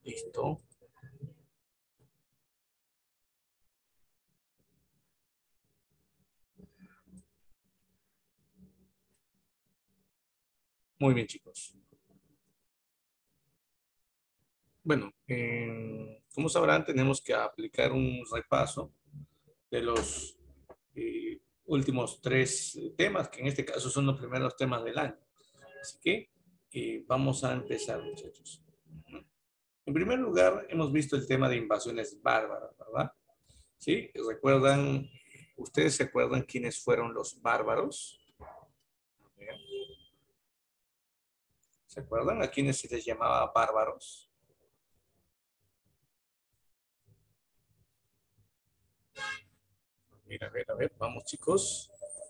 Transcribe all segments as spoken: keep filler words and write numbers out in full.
Listo. Muy bien, chicos. Bueno, eh, como sabrán, tenemos que aplicar un repaso de los eh, últimos tres temas, que en este caso son los primeros temas del año. Así que eh, vamos a empezar, muchachos. En primer lugar, hemos visto el tema de invasiones bárbaras, ¿verdad? ¿Sí? ¿Recuerdan? ¿Ustedes se acuerdan quiénes fueron los bárbaros? ¿Se acuerdan a quiénes se les llamaba bárbaros? Mira, a ver, a ver, vamos chicos.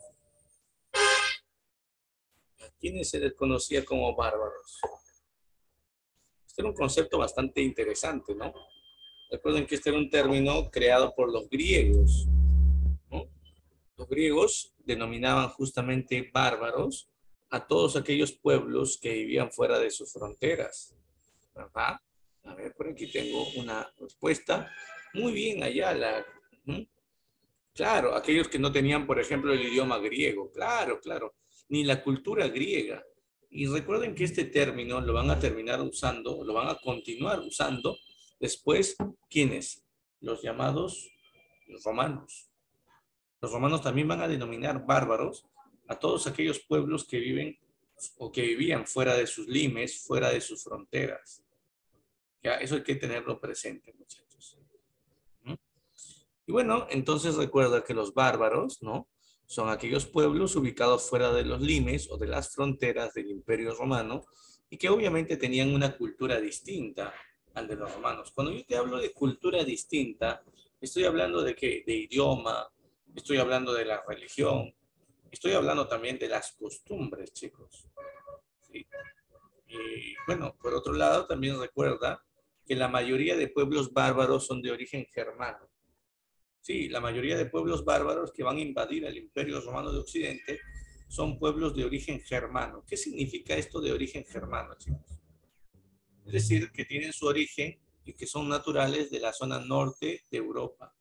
¿A quiénes se les conocía como bárbaros? Este era un concepto bastante interesante, ¿no? Recuerden que este era un término creado por los griegos, ¿no? Los griegos denominaban justamente bárbaros a todos aquellos pueblos que vivían fuera de sus fronteras, ¿verdad? A ver, por aquí tengo una respuesta. Muy bien, Ayala. ¿Mm? Claro, aquellos que no tenían, por ejemplo, el idioma griego. Claro, claro. Ni la cultura griega. Y recuerden que este término lo van a terminar usando, lo van a continuar usando después, ¿quiénes? Los llamados romanos. Los romanos también van a denominar bárbaros a todos aquellos pueblos que viven o que vivían fuera de sus limes, fuera de sus fronteras. Ya, eso hay que tenerlo presente, muchachos. ¿Mm? Y bueno, entonces recuerda que los bárbaros, ¿no? Son aquellos pueblos ubicados fuera de los limes o de las fronteras del Imperio Romano y que obviamente tenían una cultura distinta al de los romanos. Cuando yo te hablo de cultura distinta, estoy hablando de qué? De idioma, estoy hablando de la religión, estoy hablando también de las costumbres, chicos. ¿Sí? Y bueno, por otro lado, también recuerda que la mayoría de pueblos bárbaros son de origen germano. Sí, la mayoría de pueblos bárbaros que van a invadir el Imperio Romano de Occidente son pueblos de origen germano. ¿Qué significa esto de origen germano, chicos? Es decir, que tienen su origen y que son naturales de la zona norte de Europa.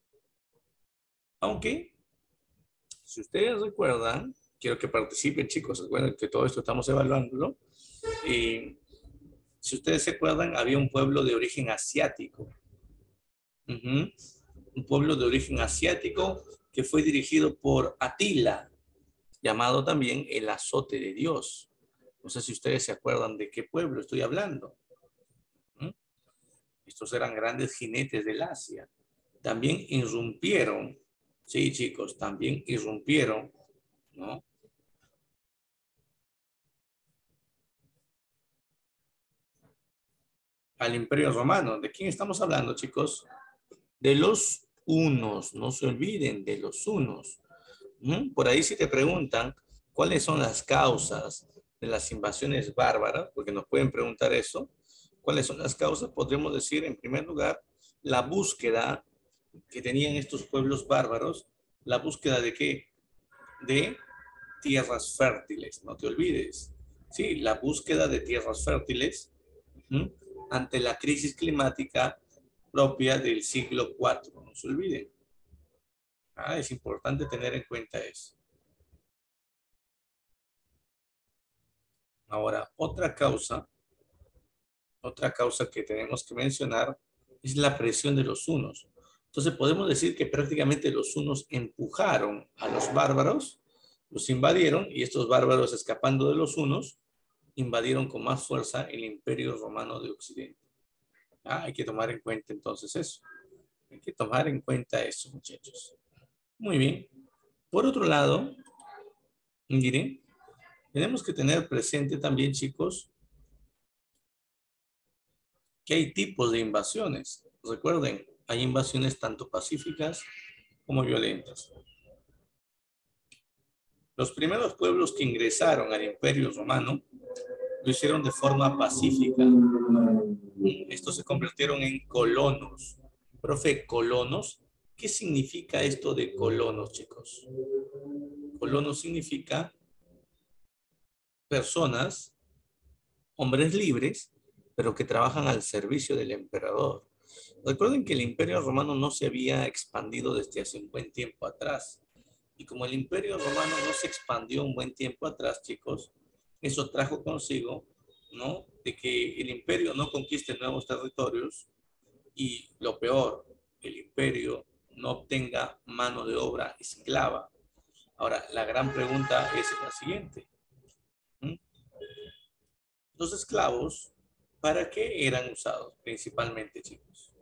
Aunque, si ustedes recuerdan, quiero que participen, chicos, recuerden que todo esto estamos evaluándolo. Y si ustedes se acuerdan, había un pueblo de origen asiático. Uh-huh. Un pueblo de origen asiático que fue dirigido por Atila, llamado también el azote de Dios. No sé si ustedes se acuerdan de qué pueblo estoy hablando. ¿Mm? Estos eran grandes jinetes del Asia. También irrumpieron, sí chicos, también irrumpieron, ¿no? Al Imperio Romano. ¿De quién estamos hablando, chicos? De los hunos, no se olviden de los hunos. ¿Mm? Por ahí si te preguntan cuáles son las causas de las invasiones bárbaras, porque nos pueden preguntar eso, cuáles son las causas, podremos decir en primer lugar la búsqueda que tenían estos pueblos bárbaros, la búsqueda de qué? De tierras fértiles, no te olvides. Sí, la búsqueda de tierras fértiles, ¿mm? Ante la crisis climática propia del siglo cuarto, no se olviden. Ah, es importante tener en cuenta eso. Ahora, otra causa, otra causa que tenemos que mencionar es la presión de los hunos. Entonces podemos decir que prácticamente los hunos empujaron a los bárbaros, los invadieron y estos bárbaros escapando de los hunos invadieron con más fuerza el Imperio Romano de Occidente. Ah, hay que tomar en cuenta entonces eso. Hay que tomar en cuenta eso, muchachos. Muy bien. Por otro lado, miren, tenemos que tener presente también, chicos, que hay tipos de invasiones. Recuerden, hay invasiones tanto pacíficas como violentas. Los primeros pueblos que ingresaron al Imperio Romano lo hicieron de forma pacífica. Estos se convirtieron en colonos. Profe, colonos, ¿qué significa esto de colonos, chicos? Colonos significa personas, hombres libres, pero que trabajan al servicio del emperador. Recuerden que el Imperio Romano no se había expandido desde hace un buen tiempo atrás. Y como el Imperio Romano no se expandió un buen tiempo atrás, chicos, eso trajo consigo, ¿no? De que el imperio no conquiste nuevos territorios y lo peor, el imperio no obtenga mano de obra esclava. Ahora, la gran pregunta es la siguiente. ¿Mm? Los esclavos, ¿para qué eran usados principalmente, chicos?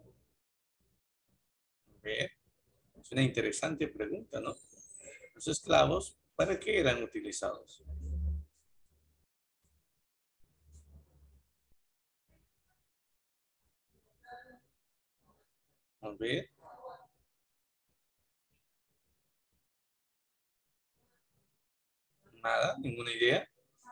¿Ve? Es una interesante pregunta, ¿no? Los esclavos, ¿para qué eran utilizados? A ver, nada, ninguna idea.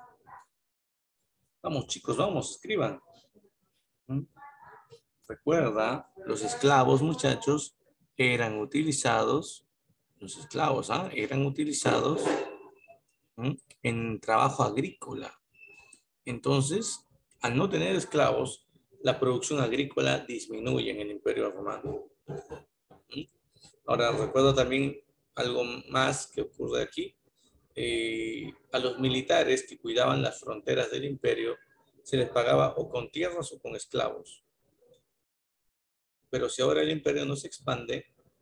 Vamos, chicos, vamos, escriban. ¿Mm? Recuerda, los esclavos, muchachos, eran utilizados, los esclavos, ¿ah? Eran utilizados, ¿mm?, en trabajo agrícola. Entonces, al no tener esclavos, la producción agrícola disminuye en el Imperio Romano. ¿Mm? Ahora, recuerdo también algo más que ocurre aquí. Eh, a los militares que cuidaban las fronteras del imperio se les pagaba o con tierras o con esclavos. Pero si ahora el imperio no se expande,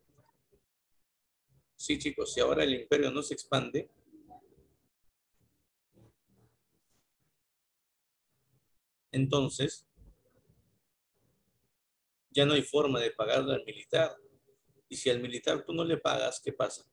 sí, chicos, si ahora el imperio no se expande, entonces ya no hay forma de pagarle al militar. Y si al militar tú no le pagas, ¿qué pasa?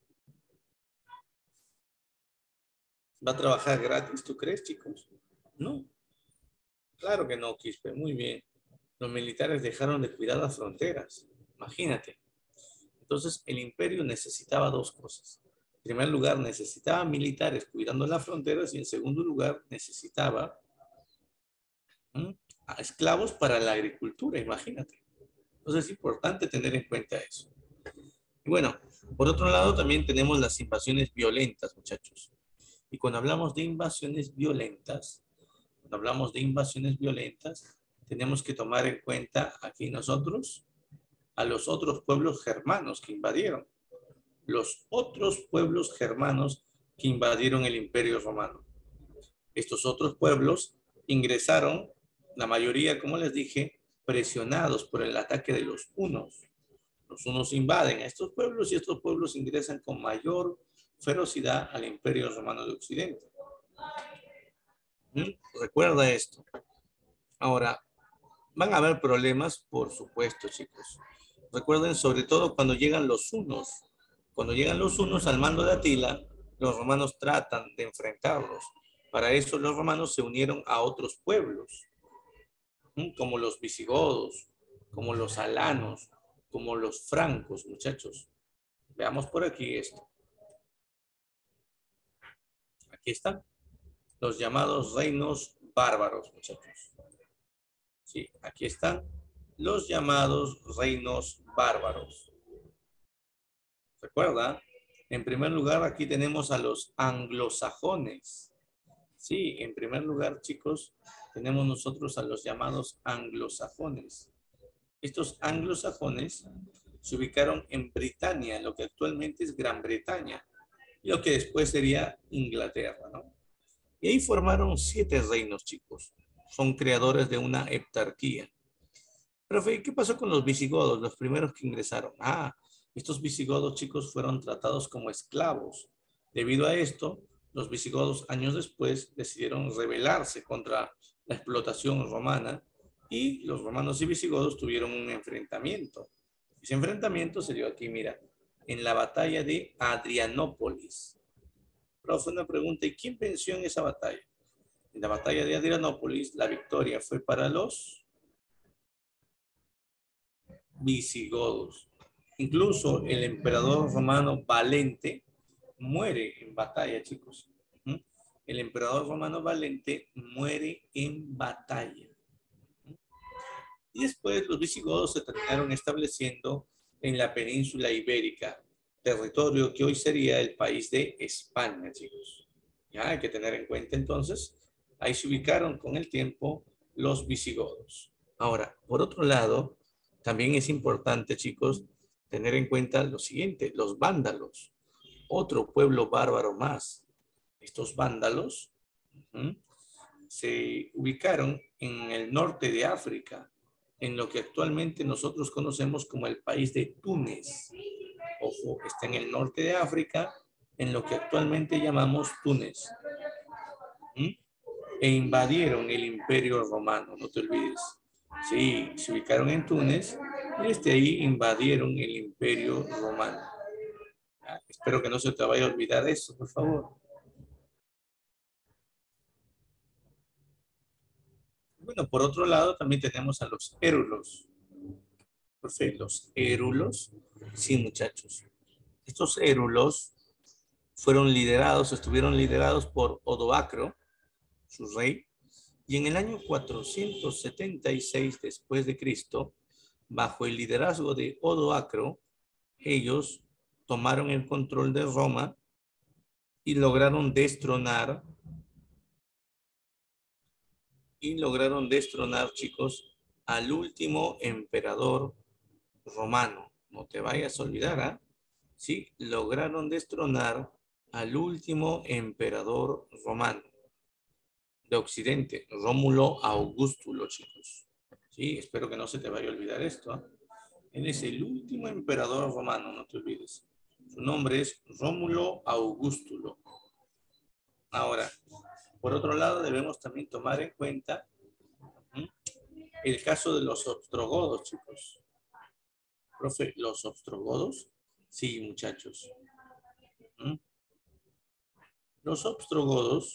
¿Va a trabajar gratis, tú crees, chicos? No, claro que no, Quispe, muy bien. Los militares dejaron de cuidar las fronteras. Imagínate. Entonces, el imperio necesitaba dos cosas. En primer lugar, necesitaba militares cuidando las fronteras y en segundo lugar, necesitaba ¿m? a esclavos para la agricultura, imagínate. Entonces, es importante tener en cuenta eso. Y bueno, por otro lado, también tenemos las invasiones violentas, muchachos. Y cuando hablamos de invasiones violentas, cuando hablamos de invasiones violentas, tenemos que tomar en cuenta aquí nosotros a los otros pueblos germanos que invadieron. Los otros pueblos germanos que invadieron el Imperio Romano. Estos otros pueblos ingresaron, la mayoría, como les dije, presionados por el ataque de los hunos. Los hunos invaden a estos pueblos y estos pueblos ingresan con mayor ferocidad al Imperio Romano de Occidente. ¿Mm? Recuerda esto. Ahora, van a haber problemas, por supuesto, chicos. Recuerden, sobre todo cuando llegan los hunos. Cuando llegan los hunos al mando de Atila, los romanos tratan de enfrentarlos. Para eso los romanos se unieron a otros pueblos, ¿m? Como los visigodos, como los alanos, como los francos, muchachos. Veamos por aquí esto. Aquí están los llamados reinos bárbaros, muchachos. Sí, aquí están los llamados reinos bárbaros. ¿Recuerda? En primer lugar, aquí tenemos a los anglosajones. Sí, en primer lugar, chicos, tenemos nosotros a los llamados anglosajones. Estos anglosajones se ubicaron en Britania, lo que actualmente es Gran Bretaña, y lo que después sería Inglaterra, ¿no? Y ahí formaron siete reinos, chicos. Son creadores de una heptarquía. Pero, ¿qué pasó con los visigodos, los primeros que ingresaron? Ah, estos visigodos, chicos, fueron tratados como esclavos. Debido a esto, los visigodos años después decidieron rebelarse contra la explotación romana y los romanos y visigodos tuvieron un enfrentamiento. Ese enfrentamiento se dio aquí, mira, en la batalla de Adrianópolis. Pero fue una pregunta, ¿y quién venció en esa batalla? En la batalla de Adrianópolis, la victoria fue para los visigodos. Incluso el emperador romano Valente muere en batalla, chicos. ¿Mm? El emperador romano Valente muere en batalla. ¿Mm? Y después los visigodos se terminaron estableciendo en la península ibérica, territorio que hoy sería el país de España, chicos. Ya hay que tener en cuenta entonces, ahí se ubicaron con el tiempo los visigodos. Ahora, por otro lado, también es importante, chicos, tener en cuenta lo siguiente, los vándalos, otro pueblo bárbaro más. Estos vándalos ¿m? se ubicaron en el norte de África, en lo que actualmente nosotros conocemos como el país de Túnez. Ojo, está en el norte de África, en lo que actualmente llamamos Túnez. ¿Mm? E invadieron el imperio romano, no te olvides. Sí, se ubicaron en Túnez y desde ahí invadieron el imperio romano. Ah, espero que no se te vaya a olvidar eso, por favor. Bueno, por otro lado también tenemos a los érulos. Profe, los érulos, sí muchachos. Estos érulos fueron liderados, estuvieron liderados por Odoacro, su rey, y en el año cuatrocientos setenta y seis después de Cristo, bajo el liderazgo de Odoacro, ellos tomaron el control de Roma y lograron destronar, y lograron destronar, chicos, al último emperador romano. No te vayas a olvidar, ¿ah? ¿eh? Sí, lograron destronar al último emperador romano de Occidente, Rómulo Augustulo, chicos. Sí, espero que no se te vaya a olvidar esto. ¿eh? Él es el último emperador romano, no te olvides. Su nombre es Rómulo Augustulo. Ahora, por otro lado, debemos también tomar en cuenta ¿sí? el caso de los ostrogodos, chicos. Profe, ¿los ostrogodos? Sí, muchachos. ¿Mm? Los ostrogodos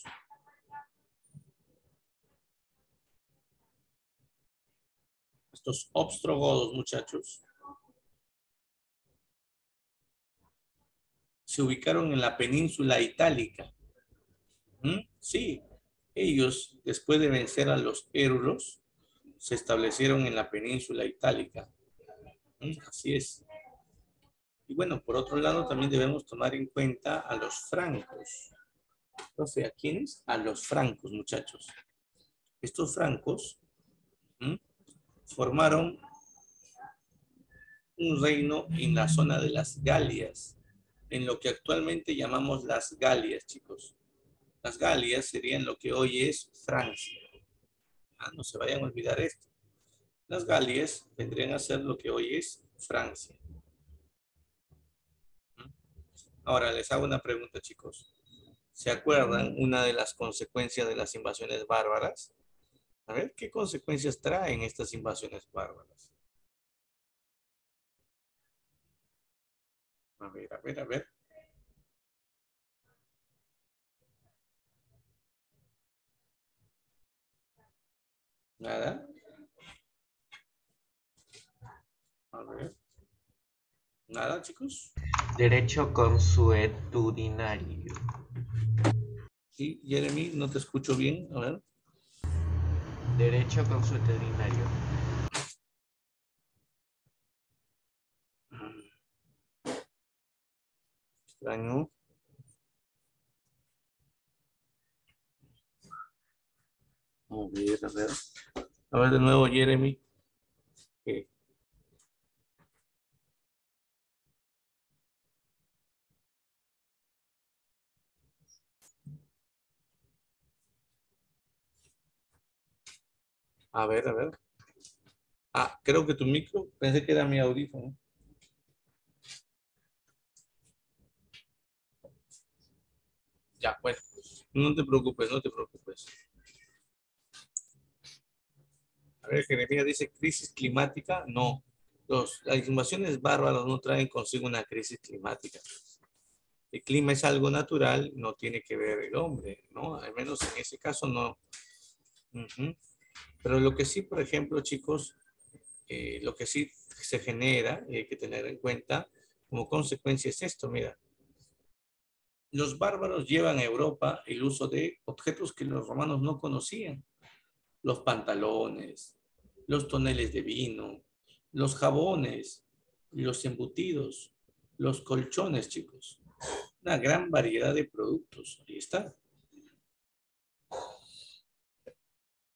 estos ostrogodos, muchachos, se ubicaron en la península itálica. ¿Mm? Sí, ellos, después de vencer a los érulos, se establecieron en la península itálica. ¿Mm? Así es. Y bueno, por otro lado, también debemos tomar en cuenta a los francos. Profe, ¿a quiénes? A los francos, muchachos. Estos francos ¿m? formaron un reino en la zona de las Galias, en lo que actualmente llamamos las Galias, chicos. Las Galias serían lo que hoy es Francia. Ah, no se vayan a olvidar esto. Las Galias vendrían a ser lo que hoy es Francia. Ahora les hago una pregunta, chicos. ¿Se acuerdan una de las consecuencias de las invasiones bárbaras? A ver, ¿qué consecuencias traen estas invasiones bárbaras? A ver, a ver, a ver. Nada. A ver. Nada, chicos. Derecho consuetudinario. Sí, Jeremy, no te escucho bien. A ver. Derecho consuetudinario. Extraño. A ver, a ver. A ver de nuevo, Jeremy. ¿Qué? A ver, a ver. Ah, creo que tu micro, pensé que era mi audífono. Ya, bueno. No te preocupes, no te preocupes. A ver, Jeremías dice crisis climática. No. Los, las invasiones bárbaras no traen consigo una crisis climática. El clima es algo natural, no tiene que ver el hombre, ¿no? Al menos en ese caso no. Uh-huh. Pero lo que sí, por ejemplo, chicos, eh, lo que sí se genera y hay que tener en cuenta como consecuencia es esto, mira. Los bárbaros llevan a Europa el uso de objetos que los romanos no conocían. Los pantalones, los toneles de vino, los jabones, los embutidos, los colchones, chicos. Una gran variedad de productos. Ahí está.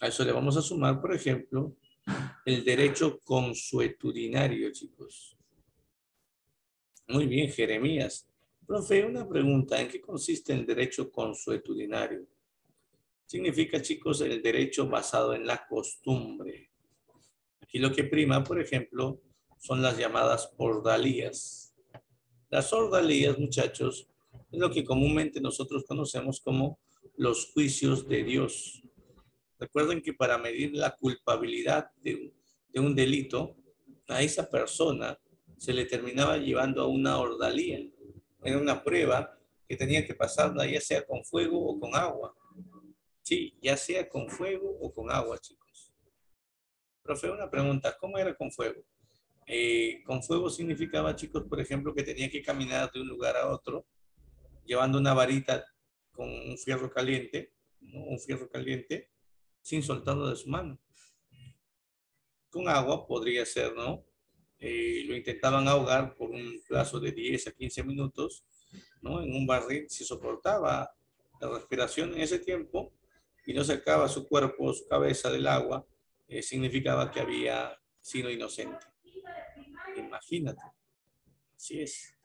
A eso le vamos a sumar, por ejemplo, el derecho consuetudinario, chicos. Muy bien, Jeremías. Profe, una pregunta. ¿En qué consiste el derecho consuetudinario? Significa, chicos, el derecho basado en la costumbre. Aquí lo que prima, por ejemplo, son las llamadas ordalías. Las ordalías, muchachos, es lo que comúnmente nosotros conocemos como los juicios de Dios. Recuerden que para medir la culpabilidad de un, de un delito, a esa persona se le terminaba llevando a una ordalía. Era una prueba que tenía que pasarla ya sea con fuego o con agua. Sí, ya sea con fuego o con agua, chicos. Profe, una pregunta, ¿cómo era con fuego? Eh, con fuego significaba, chicos, por ejemplo, que tenía que caminar de un lugar a otro, llevando una varita con un fierro caliente, ¿no? Un fierro caliente, sin soltarlo de su mano. Con agua podría ser, ¿no? Eh, lo intentaban ahogar por un plazo de diez a quince minutos, ¿no? En un barril, si soportaba la respiración en ese tiempo y no sacaba su cuerpo, su cabeza del agua, eh, significaba que había sido inocente. Imagínate. Así es.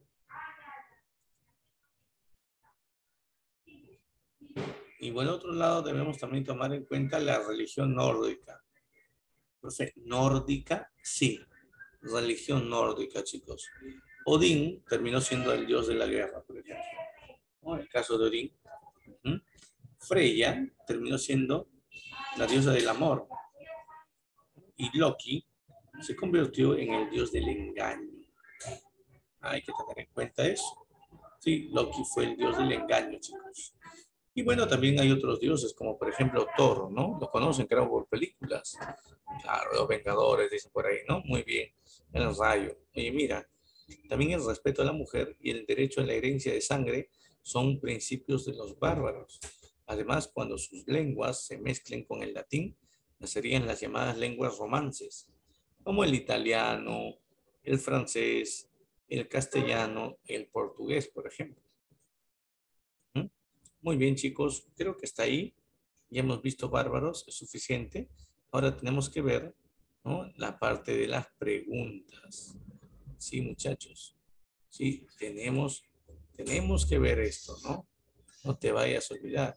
Y por otro lado, debemos también tomar en cuenta la religión nórdica. Profe, nórdica, sí. Religión nórdica, chicos. Odín terminó siendo el dios de la guerra, por ejemplo. ¿No? El caso de Odín. Uh-huh. Freya terminó siendo la diosa del amor. Y Loki se convirtió en el dios del engaño. Hay que tener en cuenta eso. Sí, Loki fue el dios del engaño, chicos. Y bueno, también hay otros dioses, como por ejemplo Thor, ¿no? Lo conocen, creo, por películas. Claro, los Vengadores, dicen por ahí, ¿no? Muy bien. El rayo. Y mira, también el respeto a la mujer y el derecho a la herencia de sangre son principios de los bárbaros. Además, cuando sus lenguas se mezclen con el latín, nacerían las llamadas lenguas romances, como el italiano, el francés, el castellano, el portugués, por ejemplo. ¿Mm? Muy bien, chicos, creo que está ahí. Ya hemos visto bárbaros, es suficiente. Ahora tenemos que ver, ¿no?, la parte de las preguntas. Sí, muchachos. Sí, tenemos, tenemos que ver esto, ¿no? No te vayas a olvidar.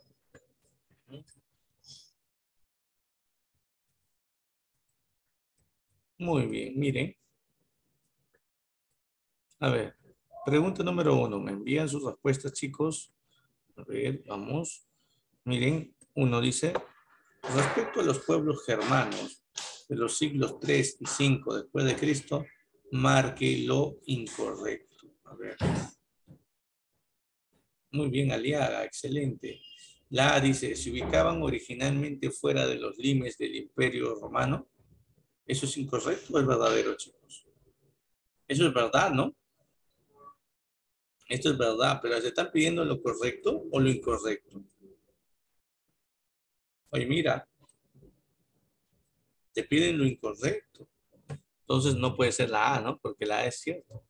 Muy bien, miren. A ver, pregunta número uno. Me envían sus respuestas, chicos. A ver, vamos. Miren, uno dice, respecto a los pueblos germanos de los siglos tres y cinco después de Cristo, marque lo incorrecto. A ver. Muy bien, Aliaga, excelente. La A dice, se ubicaban originalmente fuera de los límites del Imperio Romano. ¿Eso es incorrecto o es verdadero, chicos? Eso es verdad, ¿no? Esto es verdad, pero ¿se están pidiendo lo correcto o lo incorrecto? Oye, mira, te piden lo incorrecto. Entonces no puede ser la A, ¿no? Porque la A es cierto.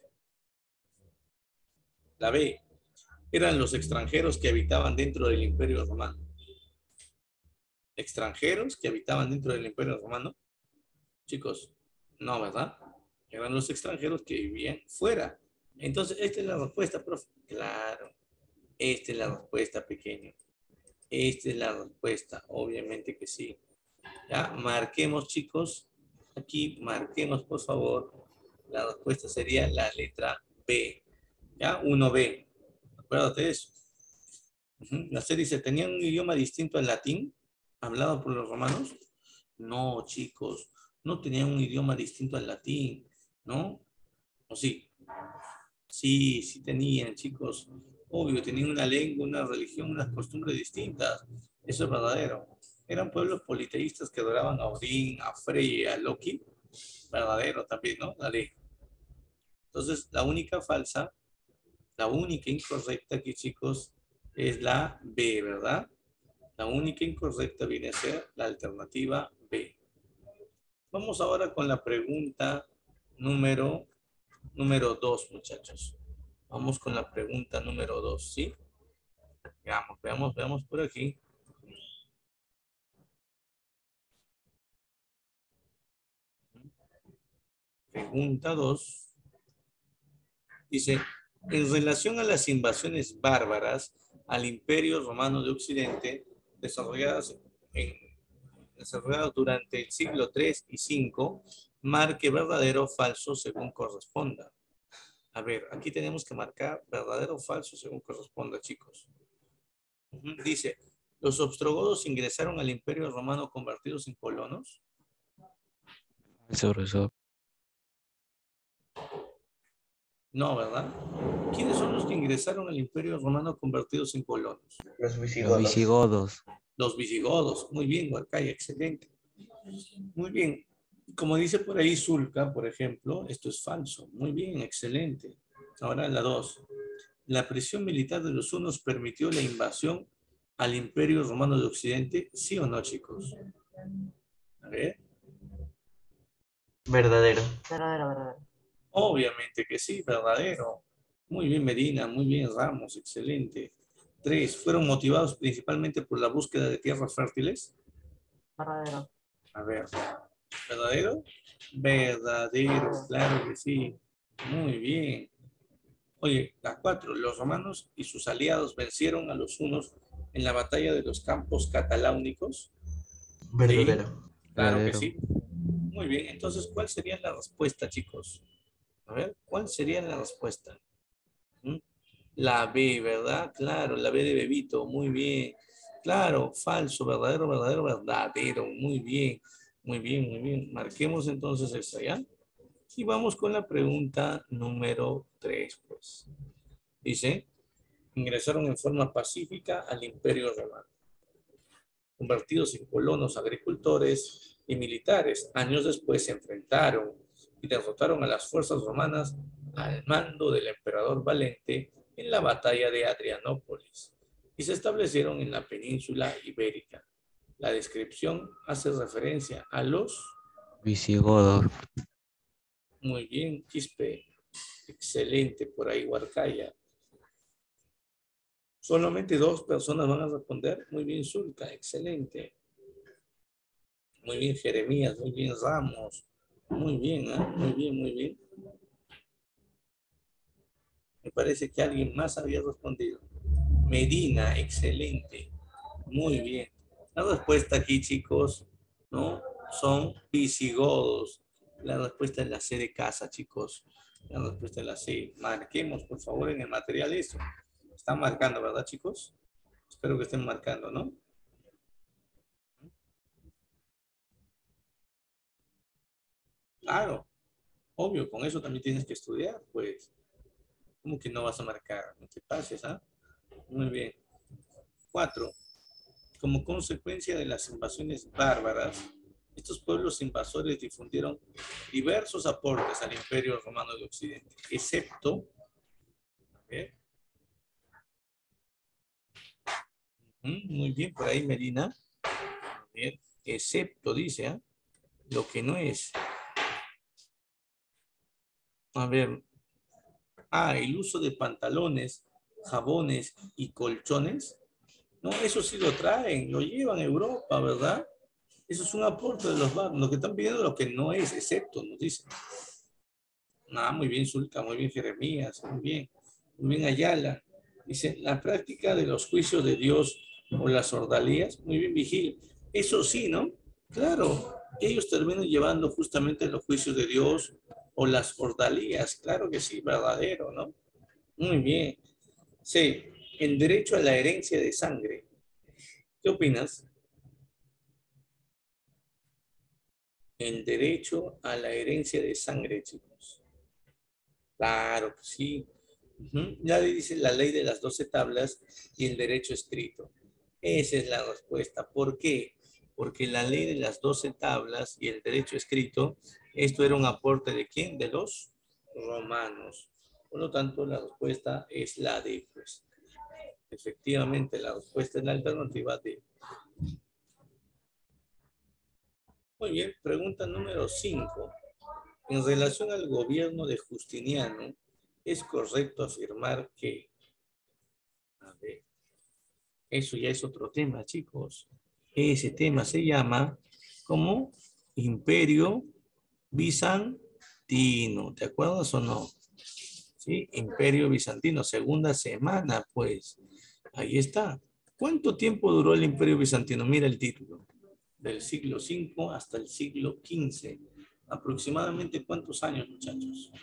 La B, eran los extranjeros que habitaban dentro del Imperio Romano. ¿Extranjeros que habitaban dentro del Imperio Romano? Chicos, no, ¿verdad? Eran los extranjeros que vivían fuera. Entonces, esta es la respuesta, profe. Claro, esta es la respuesta, pequeño. Esta es la respuesta, obviamente que sí. Ya, marquemos, chicos. Aquí, marquemos, por favor. La respuesta sería la letra B. Ya, uno B. Acuérdate de eso. Uh-huh. La serie dice, ¿tenían un idioma distinto al latín hablado por los romanos? No, chicos, no tenían un idioma distinto al latín, ¿no? ¿O sí? Sí, sí tenían, chicos. Obvio, tenían una lengua, una religión, unas costumbres distintas. Eso es verdadero. Eran pueblos politeístas que adoraban a Odín, a Freya, a Loki. Verdadero también, ¿no? Dale. Entonces, la única falsa, la única incorrecta aquí, chicos, es la B, ¿verdad? La única incorrecta viene a ser la alternativa B. Vamos ahora con la pregunta número, número dos, muchachos. Vamos con la pregunta número dos, ¿sí? Veamos, veamos, veamos por aquí. Pregunta dos. Dice, en relación a las invasiones bárbaras al Imperio Romano de Occidente, desarrolladas, en, desarrolladas durante el siglo tres y cinco, marque verdadero o falso según corresponda. A ver, aquí tenemos que marcar verdadero o falso según corresponda, chicos. Dice, ¿los ostrogodos ingresaron al Imperio Romano convertidos en colonos? Falso, profesor. No, ¿verdad? ¿Quiénes son los que ingresaron al Imperio Romano convertidos en colonos? Los Los visigodos. visigodos. Los visigodos. Muy bien, Huarcaya, excelente. Muy bien. Como dice por ahí Zulca, por ejemplo, esto es falso. Muy bien, excelente. Ahora la dos. ¿La presión militar de los hunos permitió la invasión al Imperio Romano de Occidente? ¿Sí o no, chicos? A ver. Verdadero. Verdadero, verdadero. Obviamente que sí, verdadero. Muy bien, Medina, muy bien, Ramos, excelente. Tres, ¿fueron motivados principalmente por la búsqueda de tierras fértiles? Verdadero. A ver, ¿verdadero? Verdadero, claro que sí. Muy bien. Oye, la cuatro, los romanos y sus aliados vencieron a los hunos en la batalla de los campos cataláunicos. Verdadero. Sí, claro que Verdadero. sí. Muy bien, entonces, ¿cuál sería la respuesta, chicos? A ver, ¿cuál sería la respuesta? ¿Mm? La B, ¿verdad? Claro, la B de bebito, muy bien. Claro, falso, verdadero, verdadero, verdadero, muy bien, muy bien, muy bien. Marquemos entonces esta, ¿ya? Y vamos con la pregunta número tres, pues. Dice, ingresaron en forma pacífica al Imperio Romano, convertidos en colonos agricultores y militares. Años después se enfrentaron y derrotaron a las fuerzas romanas al mando del emperador Valente en la batalla de Adrianópolis y se establecieron en la península ibérica. La descripción hace referencia a los... Visigodos. Muy bien, Quispe. Excelente, por ahí Huarcaya. Solamente dos personas van a responder. Muy bien, Zulca, excelente. Muy bien, Jeremías, muy bien, Ramos. Muy bien, ¿eh? Muy bien, muy bien. Me parece que alguien más había respondido. Medina, excelente. Muy bien. La respuesta aquí, chicos, ¿no? Son visigodos. La respuesta es la C de casa, chicos. La respuesta es la C. Marquemos, por favor, en el material eso. Están marcando, ¿verdad, chicos? Espero que estén marcando, ¿no? Claro, obvio, con eso también tienes que estudiar, pues. ¿Cómo que no vas a marcar? No te pases, ¿ah? Muy bien. Cuatro. Como consecuencia de las invasiones bárbaras, estos pueblos invasores difundieron diversos aportes al Imperio Romano de Occidente, excepto, a ver, muy bien, por ahí Medina, a ver, excepto dice, ¿eh? Lo que no es, a ver, ah, el uso de pantalones, jabones y colchones, no, eso sí lo traen, lo llevan a Europa, ¿verdad? Eso es un aporte de los bárbaros, lo que están pidiendo lo que no es, excepto, nos dicen. Ah, muy bien, Zulca, muy bien, Jeremías, muy bien, muy bien, Ayala. Dice, la práctica de los juicios de Dios o las ordalías, muy bien, Vigil. Eso sí, ¿no? Claro, ellos terminan llevando justamente los juicios de Dios o las ordalías, claro que sí, verdadero, ¿no? Muy bien. Sí, el derecho a la herencia de sangre. ¿Qué opinas? El derecho a la herencia de sangre, chicos. Claro que sí. Uh-huh. Ya le dice la ley de las doce tablas y el derecho escrito. Esa es la respuesta. ¿Por qué? Porque la ley de las doce tablas y el derecho escrito, esto era un aporte de quién? De los romanos. Por lo tanto, la respuesta es la D, pues. Efectivamente, la respuesta es la alternativa D. Muy bien, pregunta número cinco. En relación al gobierno de Justiniano, es correcto afirmar que, a ver, eso ya es otro tema, chicos. Ese tema se llama como Imperio Bizantino. bizantino. ¿Te acuerdas o no? Sí, Imperio Bizantino, segunda semana, pues. Ahí está. ¿Cuánto tiempo duró el Imperio Bizantino? Mira el título. Del siglo cinco hasta el siglo quince. ¿Aproximadamente cuántos años, muchachos?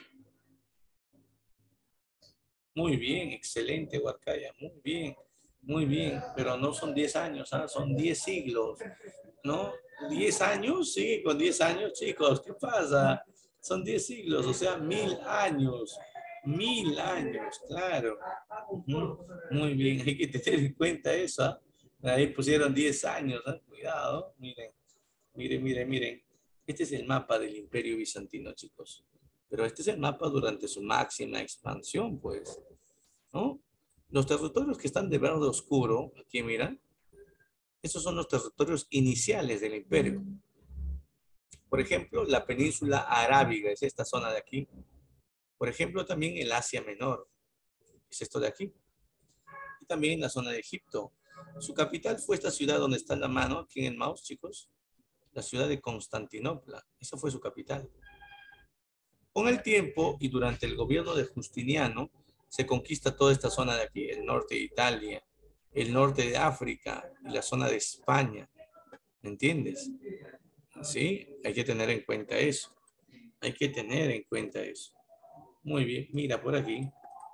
Muy bien, excelente, Huarcaya. Muy bien, muy bien. Pero no son diez años, ¿ah? Son diez siglos. ¿No? diez años, sí, con diez años, chicos, ¿qué pasa? Son diez siglos, o sea, mil años. Mil años, claro. Ujú. Muy bien, hay que tener en cuenta eso. ¿Ah? Ahí pusieron diez años, ¿ah? Cuidado, miren, miren, miren, miren. Este es el mapa del Imperio Bizantino, chicos. Pero este es el mapa durante su máxima expansión, pues, ¿no? Los territorios que están de verde oscuro, aquí miran, esos son los territorios iniciales del imperio. Por ejemplo, la península arábiga es esta zona de aquí. Por ejemplo, también el Asia Menor, es esto de aquí. Y también la zona de Egipto. Su capital fue esta ciudad donde está en la mano, aquí en el mouse, chicos. La ciudad de Constantinopla. Esa fue su capital. Con el tiempo y durante el gobierno de Justiniano, se conquista toda esta zona de aquí, el norte de Italia, el norte de África y la zona de España. ¿Me entiendes? Sí, hay que tener en cuenta eso. Hay que tener en cuenta eso. Muy bien, mira por aquí.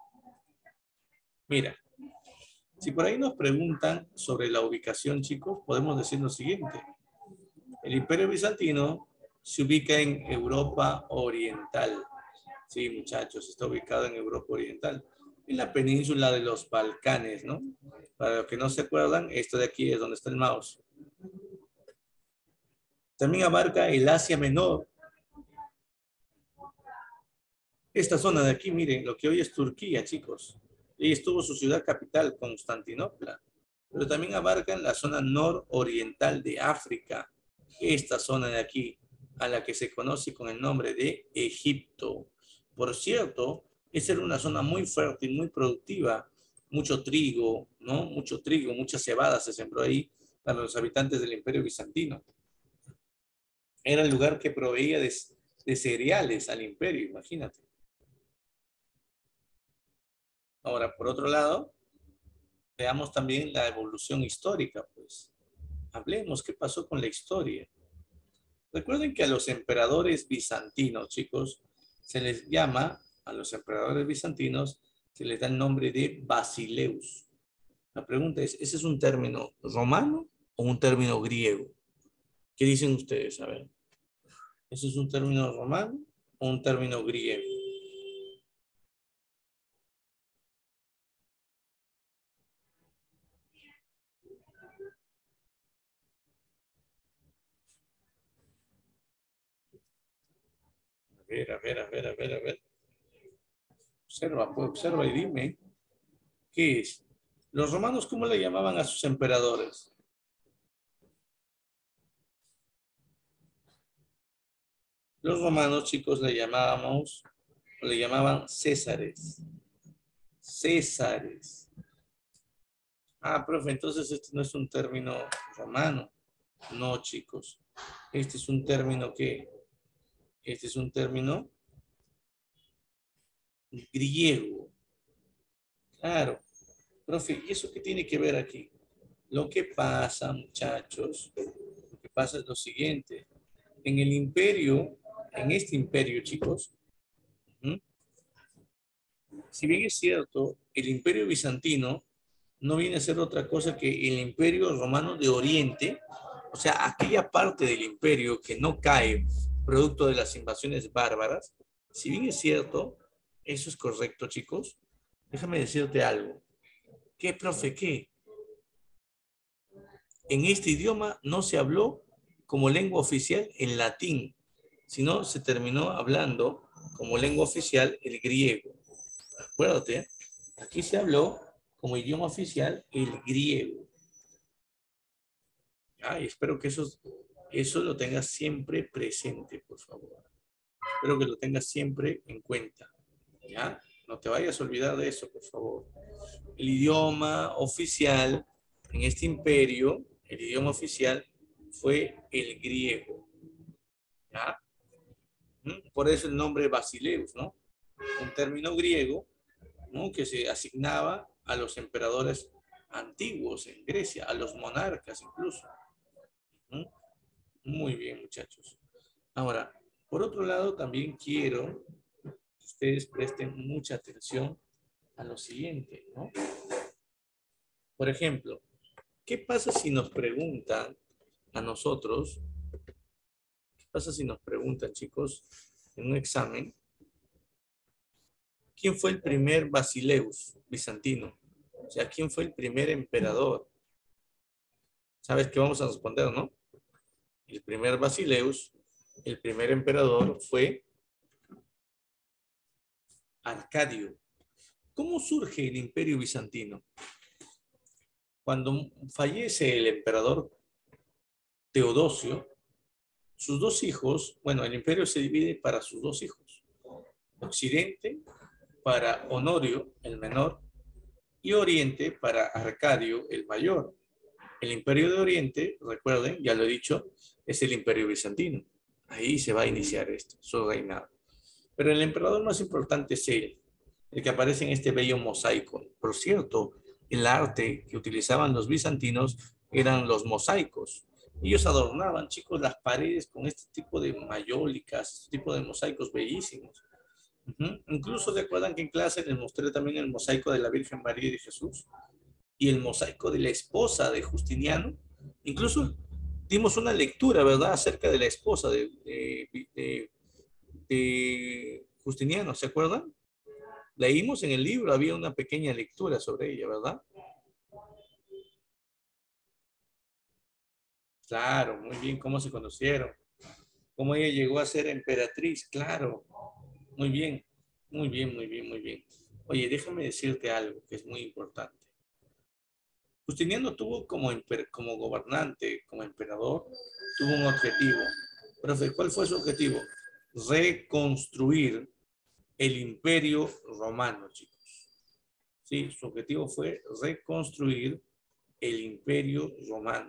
Mira, si por ahí nos preguntan sobre la ubicación, chicos, podemos decir lo siguiente. El Imperio Bizantino se ubica en Europa Oriental. Sí, muchachos, está ubicado en Europa Oriental. En la península de los Balcanes, ¿no? Para los que no se acuerdan, esto de aquí es donde está el mouse. También abarca el Asia Menor. Esta zona de aquí, miren, lo que hoy es Turquía, chicos. Ahí estuvo su ciudad capital, Constantinopla. Pero también abarcan la zona nororiental de África. Esta zona de aquí, a la que se conoce con el nombre de Egipto. Por cierto, esa era una zona muy fértil, muy productiva. Mucho trigo, ¿no? Mucho trigo, mucha cebada se sembró ahí para los habitantes del Imperio Bizantino. Era el lugar que proveía de, de cereales al imperio, imagínate. Ahora, por otro lado, veamos también la evolución histórica, pues. Hablemos qué pasó con la historia. Recuerden que a los emperadores bizantinos, chicos, se les llama, a los emperadores bizantinos, se les da el nombre de Basileus. La pregunta es, ¿ese es un término romano o un término griego? ¿Qué dicen ustedes? A ver, ¿ese es un término romano o un término griego? A ver, a ver, a ver, a ver, a ver. Observa, pues, observa y dime. ¿Qué es? Los romanos, ¿cómo le llamaban a sus emperadores? Los romanos, chicos, le llamábamos, le llamaban Césares. Césares. Ah, profe, entonces este no es un término romano. No, chicos. Este es un término que, este es un término griego. Claro. Profe, ¿y eso qué tiene que ver aquí? Lo que pasa, muchachos, lo que pasa es lo siguiente. En el imperio, en este imperio, chicos, ¿hmm? Si bien es cierto, el imperio bizantino no viene a ser otra cosa que el imperio romano de Oriente, o sea, aquella parte del imperio que no cae producto de las invasiones bárbaras. Si bien es cierto, eso es correcto, chicos, déjame decirte algo. ¿Qué, profe, qué? En este idioma no se habló como lengua oficial el latín, sino se terminó hablando como lengua oficial el griego. Acuérdate, aquí se habló como idioma oficial el griego. Ay, espero que eso, eso lo tengas siempre presente, por favor. Espero que lo tengas siempre en cuenta. ¿Ya? No te vayas a olvidar de eso, por favor. El idioma oficial en este imperio, el idioma oficial fue el griego. ¿Ya? ¿Mm? Por eso el nombre Basileus, ¿no? Un término griego, ¿no? Que se asignaba a los emperadores antiguos en Grecia, a los monarcas incluso. ¿Mm? Muy bien, muchachos. Ahora, por otro lado, también quiero que ustedes presten mucha atención a lo siguiente, ¿no? Por ejemplo, ¿qué pasa si nos preguntan a nosotros, qué pasa si nos preguntan, chicos, en un examen, ¿quién fue el primer Basileus bizantino? O sea, ¿quién fue el primer emperador? ¿Sabes qué vamos a responder, no? El primer Basileus, el primer emperador fue Arcadio. ¿Cómo surge el imperio bizantino? Cuando fallece el emperador Teodosio, sus dos hijos, bueno, el imperio se divide para sus dos hijos. Occidente para Honorio, el menor, y Oriente para Arcadio, el mayor. El imperio de Oriente, recuerden, ya lo he dicho, es el imperio bizantino. Ahí se va a iniciar esto, su reinado. Pero el emperador más importante es él, el que aparece en este bello mosaico. Por cierto, el arte que utilizaban los bizantinos eran los mosaicos. Ellos adornaban, chicos, las paredes con este tipo de mayólicas, este tipo de mosaicos bellísimos. Uh-huh. Incluso recuerdan que en clase les mostré también el mosaico de la Virgen María y de Jesús y el mosaico de la esposa de Justiniano. Incluso dimos una lectura, ¿verdad?, acerca de la esposa de, de, de, de Justiniano, ¿se acuerdan? Leímos en el libro, había una pequeña lectura sobre ella, ¿verdad? Claro, muy bien, cómo se conocieron, cómo ella llegó a ser emperatriz, claro, muy bien, muy bien, muy bien, muy bien. Oye, déjame decirte algo que es muy importante. Justiniano tuvo como, como gobernante, como emperador, tuvo un objetivo. Profe, ¿cuál fue su objetivo? Reconstruir el imperio romano, chicos. Sí, su objetivo fue reconstruir el imperio romano.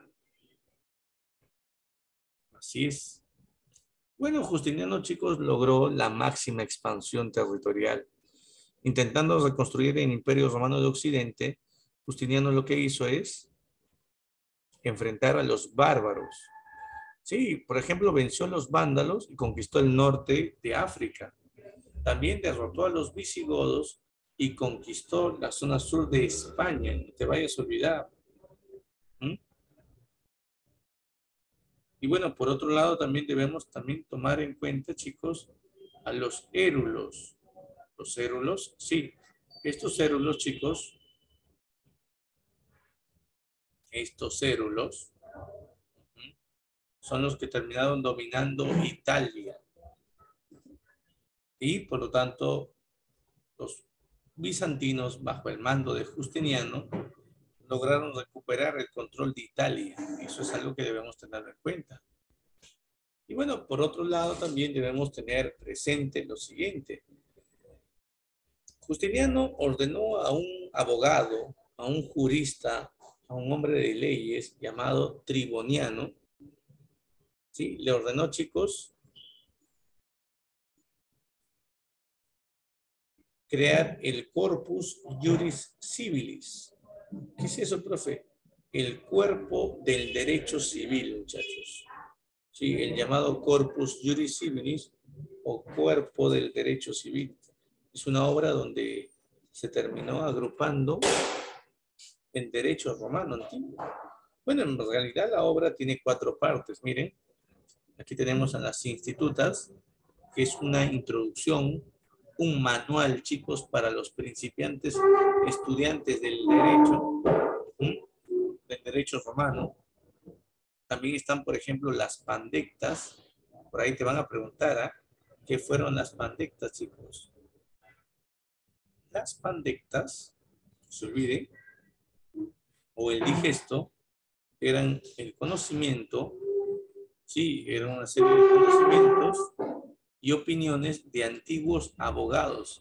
Así es. Bueno, Justiniano, chicos, logró la máxima expansión territorial. Intentando reconstruir el imperio romano de Occidente, Justiniano lo que hizo es enfrentar a los bárbaros. Sí, por ejemplo, venció a los vándalos y conquistó el norte de África. También derrotó a los visigodos y conquistó la zona sur de España. No te vayas a olvidar. ¿Mm? Y bueno, por otro lado, también debemos también tomar en cuenta, chicos, a los érulos. Los érulos, sí. Estos érulos, chicos, estos érulos son los que terminaron dominando Italia. Y por lo tanto, los bizantinos, bajo el mando de Justiniano, lograron recuperar el control de Italia. Eso es algo que debemos tener en cuenta. Y bueno, por otro lado, también debemos tener presente lo siguiente. Justiniano ordenó a un abogado, a un jurista, a un hombre de leyes llamado Triboniano, ¿sí? Le ordenó, chicos, crear el Corpus Juris Civilis. ¿Qué es eso, profe? El cuerpo del derecho civil, muchachos. Sí, el llamado Corpus Juris Civilis o cuerpo del derecho civil. Es una obra donde se terminó agrupando el derecho romano antiguo. Bueno, en realidad la obra tiene cuatro partes. Miren, aquí tenemos a las institutas, que es una introducción, un manual, chicos, para los principiantes estudiantes del derecho, ¿sí?, del derecho romano. También están, por ejemplo, las pandectas. Por ahí te van a preguntar, ¿eh? ¿Qué fueron las pandectas, chicos? Las pandectas, no se olviden, o el digesto, eran el conocimiento, sí, eran una serie de conocimientos y opiniones de antiguos abogados,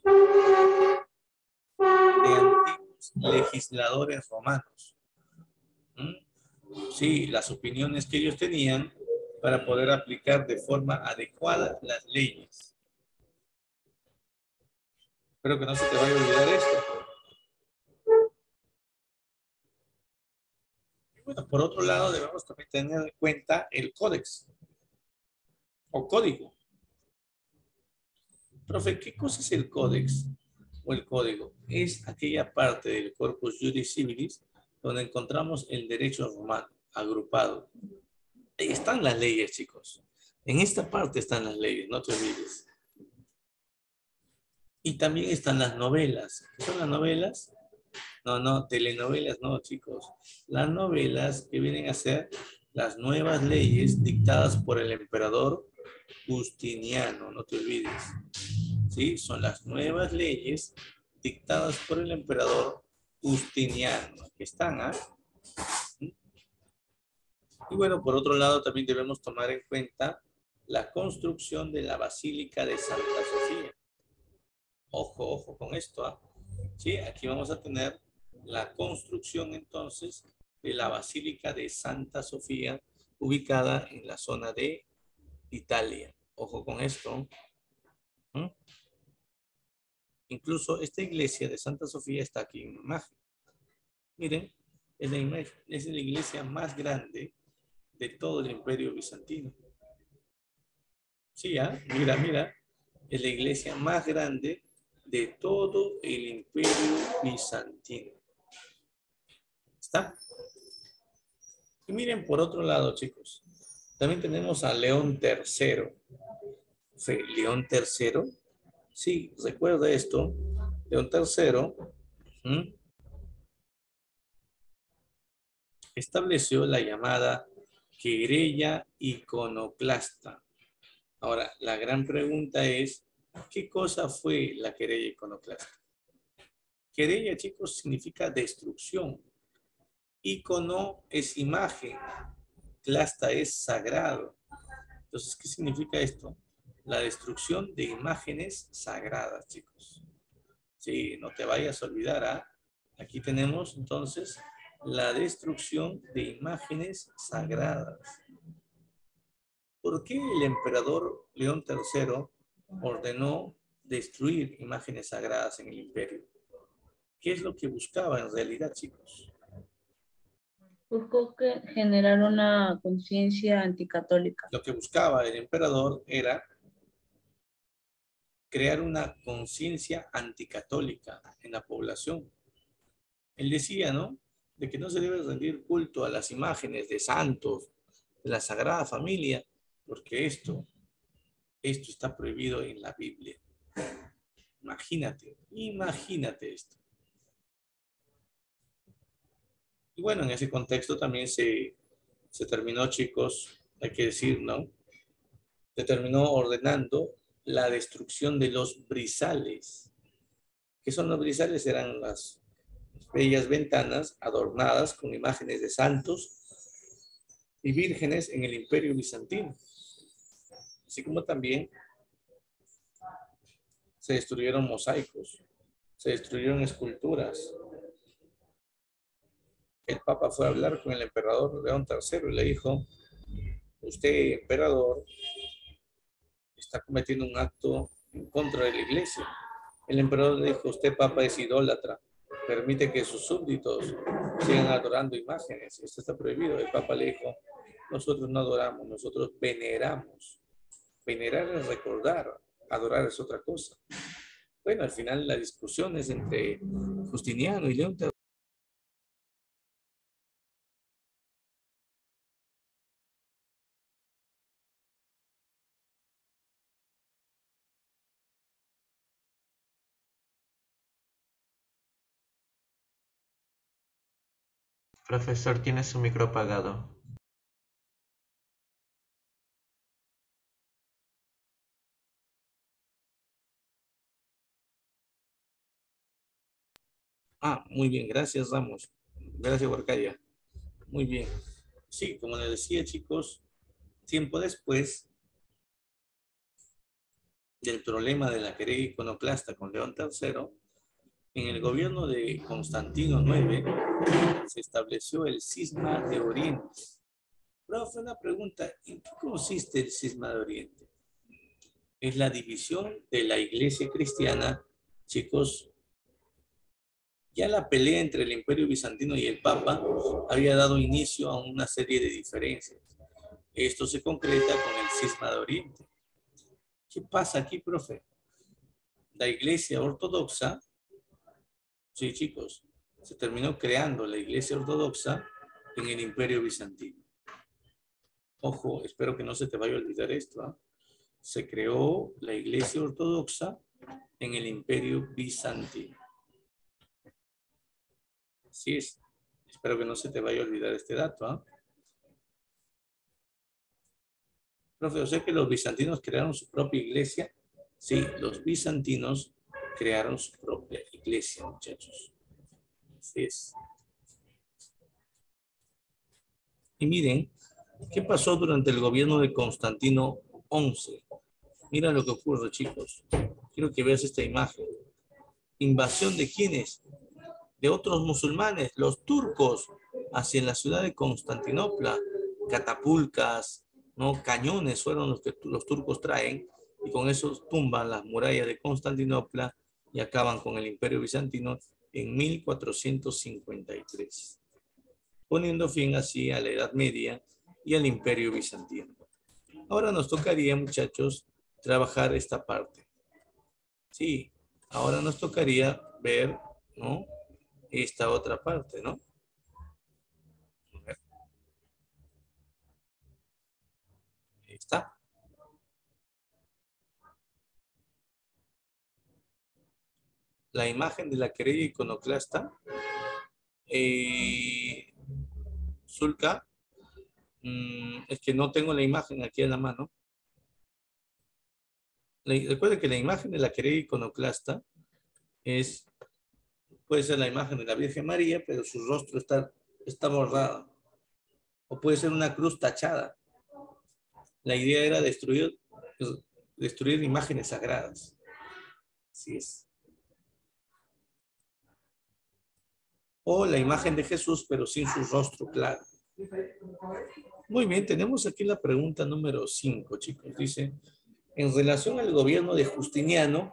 de antiguos legisladores romanos. ¿Mm? Sí, las opiniones que ellos tenían para poder aplicar de forma adecuada las leyes. Espero que no se te vaya a olvidar esto. Y bueno, por otro lado, debemos también tener en cuenta el códex o código. Profe, ¿qué cosa es el códex o el código? Es aquella parte del corpus juris civilis donde encontramos el derecho romano agrupado. Ahí están las leyes, chicos. En esta parte están las leyes, no te olvides. Y también están las novelas. ¿Qué son las novelas? No, no, telenovelas, no, chicos. Las novelas que vienen a ser las nuevas leyes dictadas por el emperador Justiniano, no te olvides. ¿Sí? Son las nuevas leyes dictadas por el emperador Justiniano. Aquí están, ¿ah? ¿Sí? Y bueno, por otro lado, también debemos tomar en cuenta la construcción de la Basílica de Santa Sofía. Ojo, ojo con esto, ¿ah? ¿Sí? Aquí vamos a tener la construcción, entonces, de la Basílica de Santa Sofía, ubicada en la zona de Italia. Ojo con esto. ¿Mm? Incluso esta iglesia de Santa Sofía está aquí en imagen. Miren, es la, imagen, es la iglesia más grande de todo el Imperio Bizantino. Sí, ¿ah? Mira, mira. Es la iglesia más grande de todo el Imperio Bizantino. ¿Está? Y miren por otro lado, chicos. También tenemos a León tercero. Fue León tercero. Sí, recuerda esto. León tercero ¿Mm? estableció la llamada querella iconoclasta. Ahora, la gran pregunta es, ¿qué cosa fue la querella iconoclasta? Querella, chicos, significa destrucción. Icono es imagen. Clasta es sagrado. Entonces, ¿qué significa esto? La destrucción de imágenes sagradas, chicos. Sí, no te vayas a olvidar, ¿ah? Aquí tenemos, entonces, la destrucción de imágenes sagradas. ¿Por qué el emperador León tercero ordenó destruir imágenes sagradas en el imperio? ¿Qué es lo que buscaba en realidad, chicos? Buscó que generar una conciencia anticatólica. Lo que buscaba el emperador era crear una conciencia anticatólica en la población. Él decía, ¿no? De que no se debe rendir culto a las imágenes de santos, de la Sagrada Familia, porque esto, esto está prohibido en la Biblia. Imagínate, imagínate esto. Y bueno, en ese contexto también se, se terminó, chicos, hay que decir, ¿no? Se terminó ordenando la destrucción de los brizales. ¿Qué son los brizales? Eran las bellas ventanas adornadas con imágenes de santos y vírgenes en el Imperio Bizantino. Así como también se destruyeron mosaicos, se destruyeron esculturas. El Papa fue a hablar con el emperador León tercero y le dijo, usted, emperador, está cometiendo un acto en contra de la iglesia. El emperador le dijo, usted, Papa, es idólatra, permite que sus súbditos sigan adorando imágenes, esto está prohibido. El Papa le dijo, nosotros no adoramos, nosotros veneramos. Venerar es recordar, adorar es otra cosa. Bueno, al final la discusión es entre Justiniano y León tercero. Profesor, tiene su micro apagado. Ah, muy bien, gracias Ramos. Gracias Huarcaya. Muy bien. Sí, como les decía, chicos, tiempo después del problema de la querella iconoclasta con León tercero, en el gobierno de Constantino noveno se estableció el Cisma de Oriente. Profe, una pregunta, ¿en qué consiste el Cisma de Oriente? Es la división de la iglesia cristiana chicos, ya la pelea entre el Imperio Bizantino y el Papa había dado inicio a una serie de diferencias. Esto se concreta con el cisma de Oriente. ¿Qué pasa aquí, profe? La Iglesia Ortodoxa, sí, chicos, se terminó creando la Iglesia Ortodoxa en el Imperio Bizantino. Ojo, espero que no se te vaya a olvidar esto, ¿eh? Se creó la Iglesia Ortodoxa en el Imperio Bizantino. Así es. Espero que no se te vaya a olvidar este dato, ¿eh? Profe, ¿o sea que los bizantinos crearon su propia iglesia? Sí, los bizantinos crearon su propia iglesia, muchachos. Así es. Y miren, ¿qué pasó durante el gobierno de Constantino once? Mira lo que ocurre, chicos. Quiero que veas esta imagen. ¿Invasión de quiénes? De otros musulmanes, los turcos, hacia la ciudad de Constantinopla. Catapulcas, ¿no? Cañones fueron los que los turcos traen y con eso tumban las murallas de Constantinopla y acaban con el Imperio Bizantino en mil cuatrocientos cincuenta y tres, poniendo fin así a la Edad Media y al Imperio Bizantino. Ahora nos tocaría, muchachos, trabajar esta parte. Sí, ahora nos tocaría ver, ¿no?, esta otra parte, ¿no? Ahí está. La imagen de la querella iconoclasta. Eh, Zulka, mmm, es que no tengo la imagen aquí en la mano. Recuerden que la imagen de la querella iconoclasta es, puede ser la imagen de la Virgen María, pero su rostro está, está borrado. O puede ser una cruz tachada. La idea era destruir, destruir imágenes sagradas. Así es. O la imagen de Jesús, pero sin su rostro claro. Muy bien, tenemos aquí la pregunta número cinco, chicos. Dice, en relación al gobierno de Justiniano,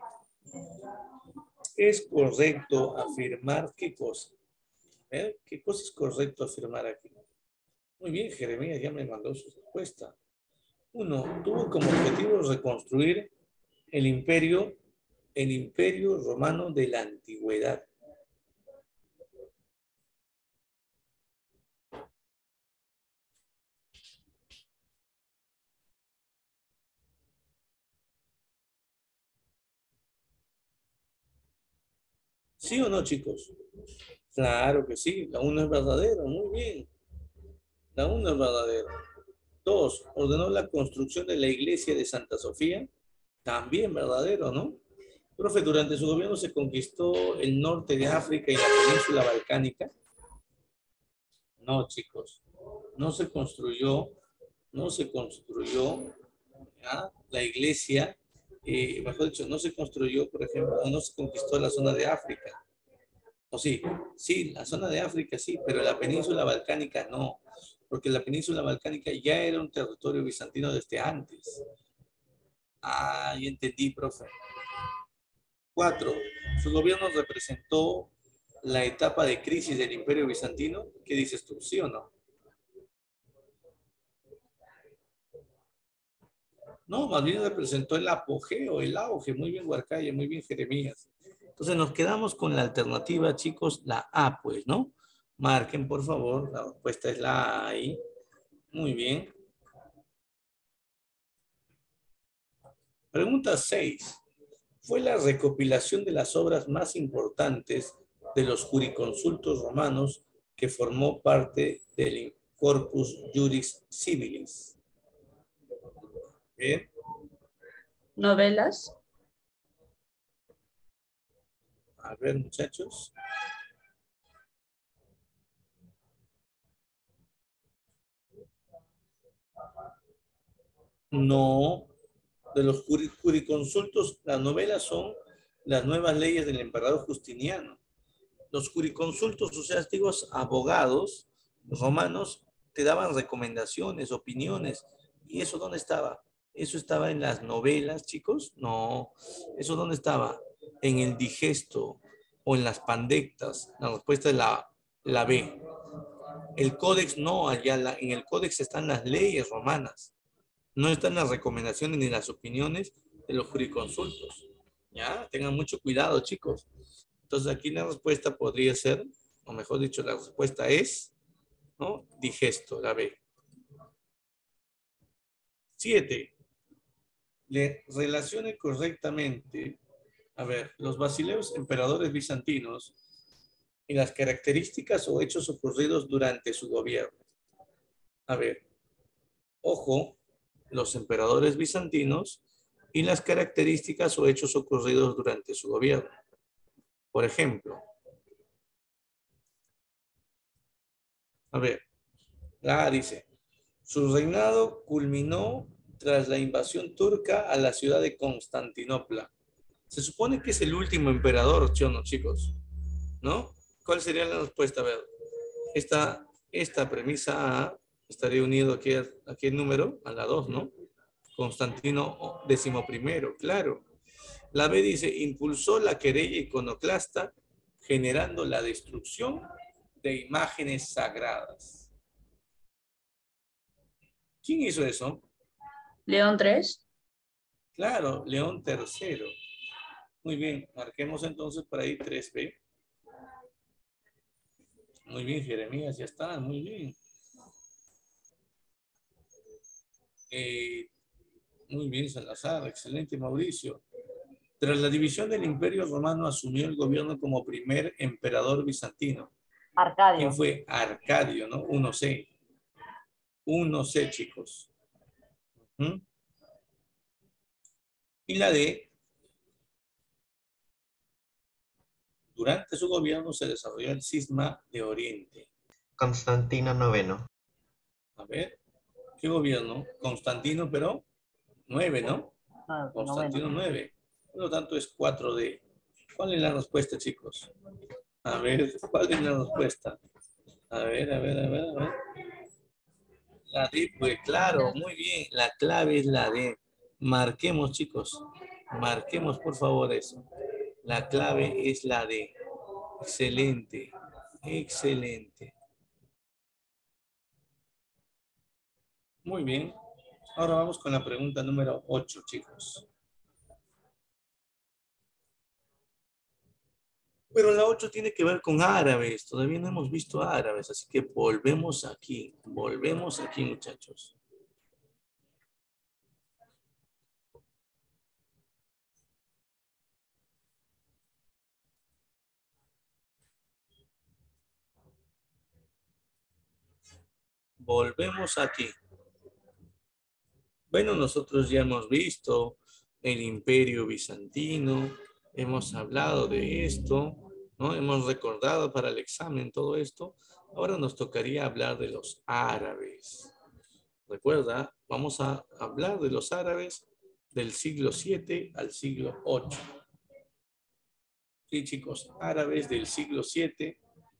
¿es correcto afirmar qué cosa? ¿Eh? ¿Qué cosa es correcto afirmar aquí? Muy bien, Jeremías ya me mandó su respuesta. Uno, tuvo como objetivo reconstruir el imperio, el imperio romano de la antigüedad. ¿Sí o no, chicos? Claro que sí, la uno es verdadera, muy bien. La uno es verdadera. Dos, ordenó la construcción de la iglesia de Santa Sofía. También verdadero, ¿no? Profe, durante su gobierno se conquistó el norte de África y la península balcánica. No, chicos, no se construyó, no se construyó ¿ya? La iglesia, eh, mejor dicho, no se construyó, por ejemplo, no se conquistó la zona de África. ¿O sí? Sí, la zona de África sí, pero la península balcánica no, porque la península balcánica ya era un territorio bizantino desde antes. Ah, ya entendí, profe. Cuatro, su gobierno representó la etapa de crisis del Imperio Bizantino. ¿Qué dices tú? ¿Sí o no? No, más bien representó el apogeo, el auge. Muy bien, Huarcaya, muy bien, Jeremías. Entonces nos quedamos con la alternativa, chicos, la A, pues, ¿no? Marquen, por favor, la respuesta es la A ahí. Muy bien. Pregunta seis. Fue la recopilación de las obras más importantes de los jurisconsultos romanos que formó parte del Corpus Juris Civilis. Bien. Novelas. A ver, muchachos. No. De los jurisconsultos, las novelas son las nuevas leyes del emperador Justiniano. Los jurisconsultos, o sea, antiguos abogados romanos, te daban recomendaciones, opiniones. ¿Y eso dónde estaba? ¿Eso estaba en las novelas, chicos? No. ¿Eso dónde estaba? en el digesto o en las pandectas? La respuesta es la, la B. El códex no, allá la, en el códex están las leyes romanas. No están las recomendaciones ni las opiniones de los jurisconsultos. ¿Ya? Tengan mucho cuidado, chicos. Entonces aquí la respuesta podría ser, o mejor dicho, la respuesta es, ¿no? Digesto, la B. Siete. Le relacione correctamente, a ver, los basileos emperadores bizantinos y las características o hechos ocurridos durante su gobierno. A ver, ojo, los emperadores bizantinos y las características o hechos ocurridos durante su gobierno. Por ejemplo, a ver, la A dice, su reinado culminó tras la invasión turca a la ciudad de Constantinopla. Se supone que es el último emperador, ¿sí o no, chicos? ¿No? ¿Cuál sería la respuesta? A ver, esta, esta premisa A estaría unido aquí a, a qué número? A la dos, ¿no? Constantino décimo primero, claro. La B dice, impulsó la querella iconoclasta generando la destrucción de imágenes sagradas. ¿Quién hizo eso? León tres. Claro, León tercero. Muy bien, marquemos entonces por ahí tres B. Muy bien, Jeremías, ya está, muy bien. Eh, muy bien, Salazar, excelente, Mauricio. Tras la división del Imperio Romano asumió el gobierno como primer emperador bizantino. Arcadio. ¿Quién fue? Arcadio, ¿no? uno C. uno C, chicos. ¿Mm? Y la D, durante su gobierno se desarrolló el cisma de Oriente. Constantino noveno. A ver, ¿qué gobierno? Constantino, pero nueve, ¿no? Ah, Constantino noveno. nueve. Por lo tanto, es cuatro D. ¿Cuál es la respuesta, chicos? A ver, ¿cuál es la respuesta? A ver, a ver, a ver, a ver. La D, pues claro, muy bien. La clave es la D. Marquemos, chicos. Marquemos, por favor, eso. La clave es la D. Excelente. Excelente. Muy bien. Ahora vamos con la pregunta número ocho, chicos. Pero la ocho tiene que ver con árabes. Todavía no hemos visto árabes, así que volvemos aquí. Volvemos aquí, muchachos. Volvemos aquí. Bueno, nosotros ya hemos visto el Imperio Bizantino, hemos hablado de esto, ¿no? Hemos recordado para el examen todo esto. Ahora nos tocaría hablar de los árabes. Recuerda, vamos a hablar de los árabes del siglo siete al siglo ocho. Sí, chicos, árabes del siglo siete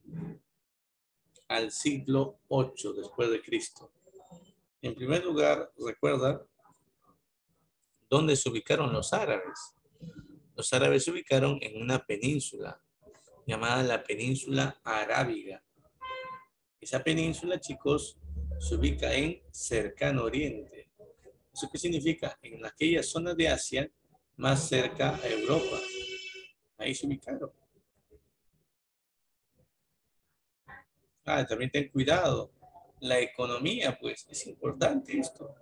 al siglo ocho después de Cristo. En primer lugar, recuerda dónde se ubicaron los árabes. Los árabes se ubicaron en una península llamada la península arábiga. Esa península, chicos, se ubica en cercano oriente. ¿Eso qué significa? En aquella zona de Asia más cerca a Europa. Ahí se ubicaron. Ah, también ten cuidado. La economía, pues, es importante esto.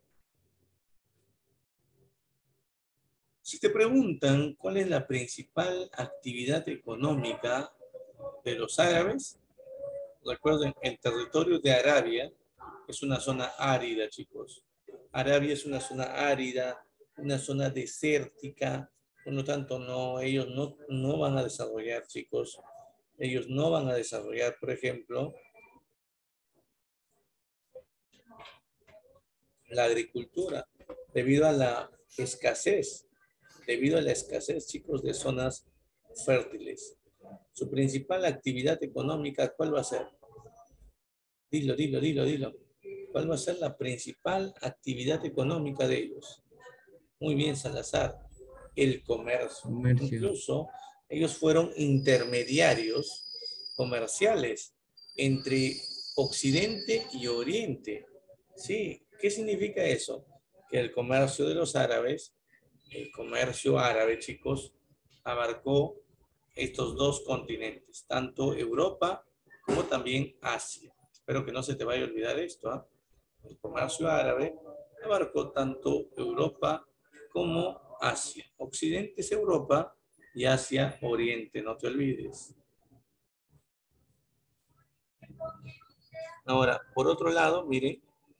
Si te preguntan cuál es la principal actividad económica de los árabes, recuerden, el territorio de Arabia es una zona árida, chicos. Arabia es una zona árida, una zona desértica, por lo tanto, no, ellos no, no van a desarrollar, chicos, ellos no van a desarrollar, por ejemplo, la agricultura, debido a la escasez, debido a la escasez, chicos, de zonas fértiles. Su principal actividad económica, ¿cuál va a ser? Dilo, dilo, dilo, dilo. ¿Cuál va a ser la principal actividad económica de ellos? Muy bien, Salazar. el comercio. Comercio. Incluso ellos fueron intermediarios comerciales entre Occidente y Oriente. Sí, ¿qué significa eso? Que el comercio de los árabes, el comercio árabe, chicos, abarcó estos dos continentes, tanto Europa como también Asia. Espero que no se te vaya a olvidar esto, ¿eh? El comercio árabe abarcó tanto Europa como Asia. Occidente es Europa y Asia, Oriente, no te olvides. Ahora, por otro lado, miren,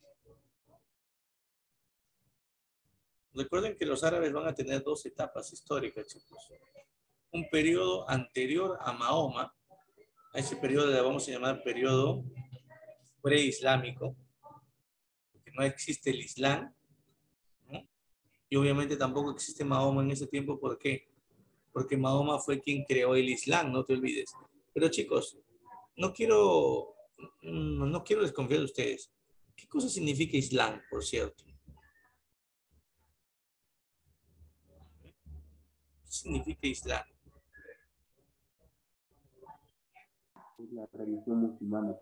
recuerden que los árabes van a tener dos etapas históricas, chicos. Un periodo anterior a Mahoma, a ese periodo le vamos a llamar periodo preislámico, porque no existe el Islam, ¿no? Y obviamente tampoco existe Mahoma en ese tiempo, ¿por qué? Porque Mahoma fue quien creó el Islam, no te olvides. Pero chicos, no quiero, no, no quiero desconfiar de ustedes. ¿Qué cosa significa Islam, por cierto? ¿Qué significa Islam? La religión musulmana.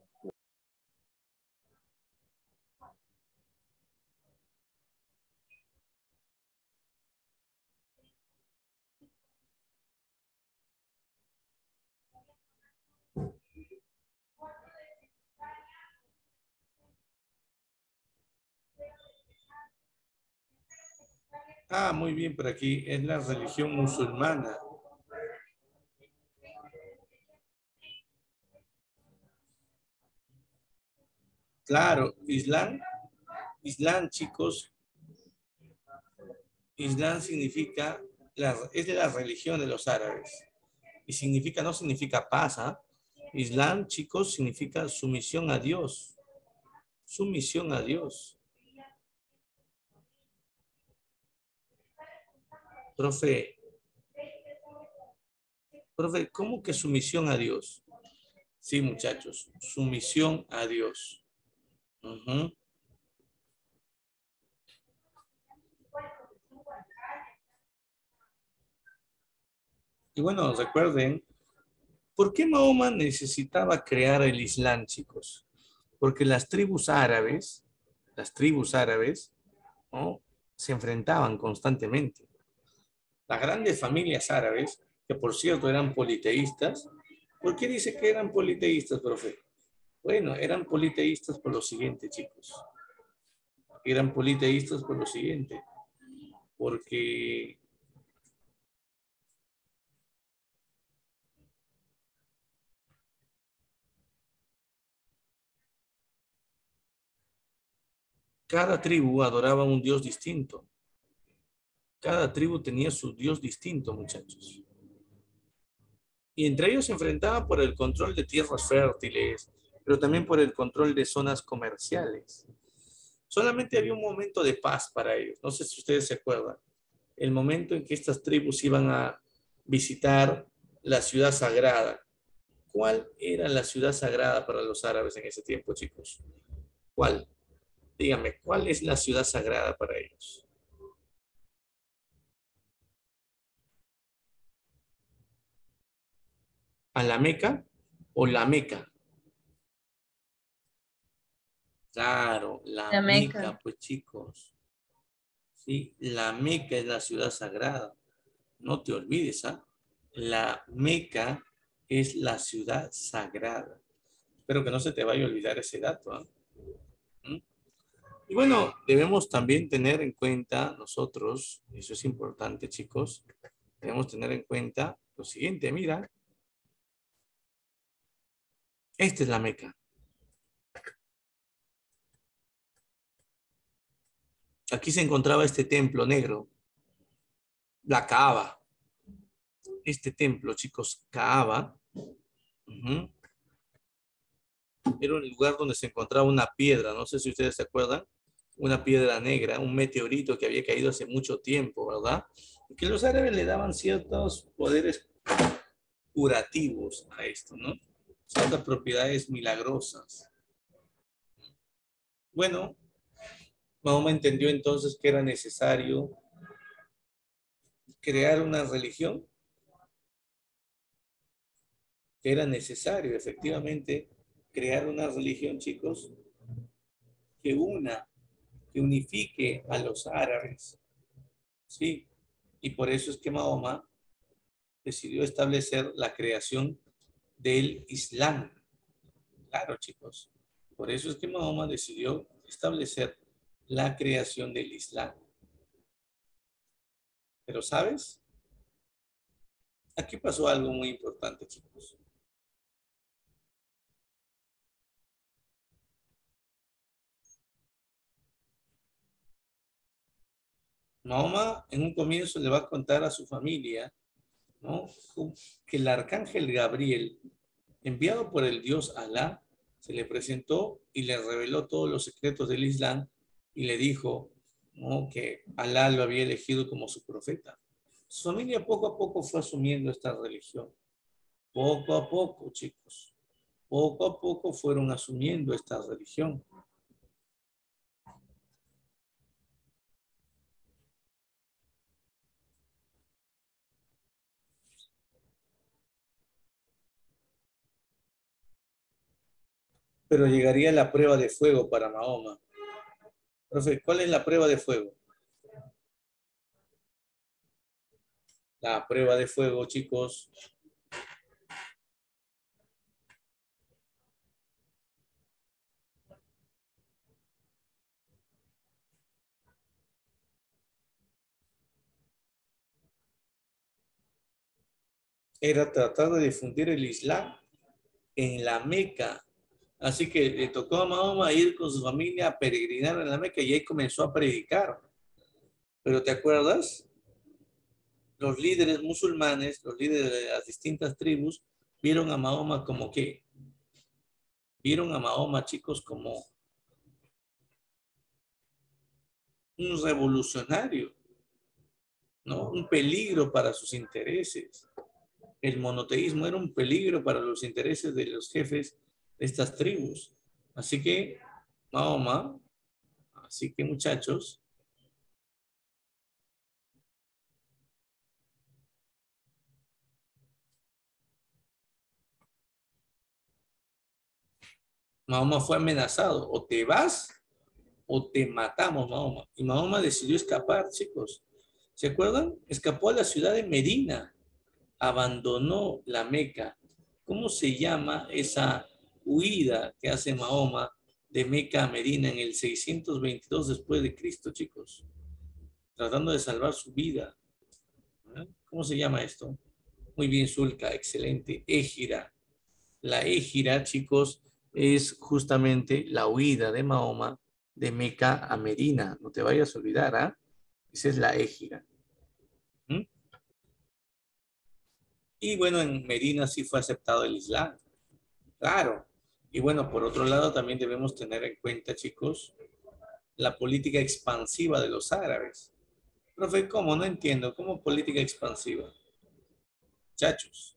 Ah, muy bien, por aquí es la religión musulmana. Claro, Islam, Islam, chicos, Islam significa, la, es la religión de los árabes. Y significa, no significa paz, ¿ah? Islam, chicos, significa sumisión a Dios. Sumisión a Dios. Profe, profe, ¿cómo que sumisión a Dios? Sí, muchachos, sumisión a Dios. Uh-huh. Y bueno, recuerden, ¿por qué Mahoma necesitaba crear el Islam, chicos? Porque las tribus árabes, las tribus árabes, ¿no?, se enfrentaban constantemente. Las grandes familias árabes, que por cierto eran politeístas. ¿Por qué dice que eran politeístas, profe? Bueno, eran politeístas por lo siguiente, chicos. Eran politeístas por lo siguiente. Porque cada tribu adoraba un dios distinto. Cada tribu tenía su dios distinto, muchachos. Y entre ellos se enfrentaban por el control de tierras fértiles, pero también por el control de zonas comerciales. Solamente había un momento de paz para ellos. No sé si ustedes se acuerdan. El momento en que estas tribus iban a visitar la ciudad sagrada. ¿Cuál era la ciudad sagrada para los árabes en ese tiempo, chicos? ¿Cuál? Díganme, ¿cuál es la ciudad sagrada para ellos? ¿A la Meca o la Meca? Claro, la, La Meca, Meca. pues chicos. Sí, la Meca es la ciudad sagrada. No te olvides, ¿ah? La Meca es la ciudad sagrada. Espero que no se te vaya a olvidar ese dato, ¿ah? ¿Mm? Y bueno, debemos también tener en cuenta nosotros, eso es importante, chicos, debemos tener en cuenta lo siguiente, mira. Esta es la Meca. Aquí se encontraba este templo negro, la Kaaba. Este templo, chicos, Kaaba, uh-huh, era un lugar donde se encontraba una piedra, no sé si ustedes se acuerdan, una piedra negra, un meteorito que había caído hace mucho tiempo, ¿verdad? Y que los árabes le daban ciertos poderes curativos a esto, ¿no? Ciertas propiedades milagrosas. Bueno, Mahoma entendió entonces que era necesario crear una religión, que era necesario efectivamente crear una religión, chicos, que una, que unifique a los árabes, ¿sí? Y por eso es que Mahoma decidió establecer la creación del Islam. Claro, chicos. Por eso es que Mahoma decidió establecer la creación del Islam. Pero, ¿sabes? Aquí pasó algo muy importante, chicos. Mahoma en un comienzo le va a contar a su familia, ¿no?, que el arcángel Gabriel, enviado por el Dios Alá, se le presentó y le reveló todos los secretos del Islam y le dijo, ¿no?, que Alá lo había elegido como su profeta. Su familia poco a poco fue asumiendo esta religión. Poco a poco, chicos. Poco a poco fueron asumiendo esta religión. Pero llegaría la prueba de fuego para Mahoma. Profe, ¿cuál es la prueba de fuego? La prueba de fuego, chicos, era tratar de difundir el Islam en la Meca. Así que le tocó a Mahoma ir con su familia a peregrinar en la Meca y ahí comenzó a predicar. Pero ¿te acuerdas? Los líderes musulmanes, los líderes de las distintas tribus, vieron a Mahoma como que, vieron a Mahoma, chicos, como un revolucionario, ¿no? Un peligro para sus intereses. El monoteísmo era un peligro para los intereses de los jefes de estas tribus. Así que, Mahoma, así que muchachos, Mahoma fue amenazado, o te vas o te matamos, Mahoma. Y Mahoma decidió escapar, chicos. ¿Se acuerdan? Escapó a la ciudad de Medina, abandonó la Meca. ¿Cómo se llama esa huida que hace Mahoma de Meca a Medina en el seiscientos veintidós después de Cristo, chicos? Tratando de salvar su vida. ¿Eh? ¿Cómo se llama esto? Muy bien, Zulka, excelente. Égira. La égira, chicos, es justamente la huida de Mahoma de Meca a Medina. No te vayas a olvidar, ¿ah? ¿eh? Esa es la égira. ¿Mm? Y bueno, en Medina sí fue aceptado el Islam. Claro. Y bueno, por otro lado, también debemos tener en cuenta, chicos, la política expansiva de los árabes. Profe, ¿cómo? No entiendo. ¿Cómo política expansiva? Chachos.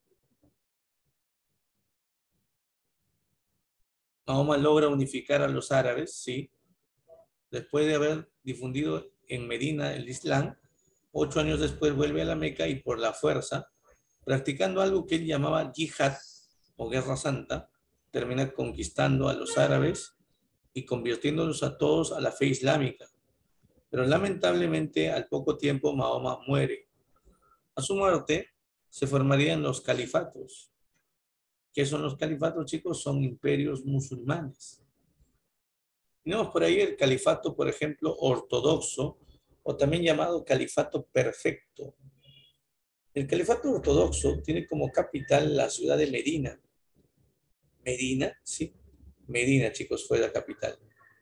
Mahoma logra unificar a los árabes, sí, después de haber difundido en Medina el Islam. Ocho años después vuelve a la Meca y por la fuerza, practicando algo que él llamaba yihad o guerra santa, termina conquistando a los árabes y convirtiéndolos a todos a la fe islámica. Pero lamentablemente al poco tiempo Mahoma muere. A su muerte se formarían los califatos. ¿Qué son los califatos, chicos? Son imperios musulmanes. Tenemos por ahí el califato, por ejemplo, ortodoxo, o también llamado califato perfecto. El califato ortodoxo tiene como capital la ciudad de Medina. Medina, sí. Medina, chicos, fue la capital.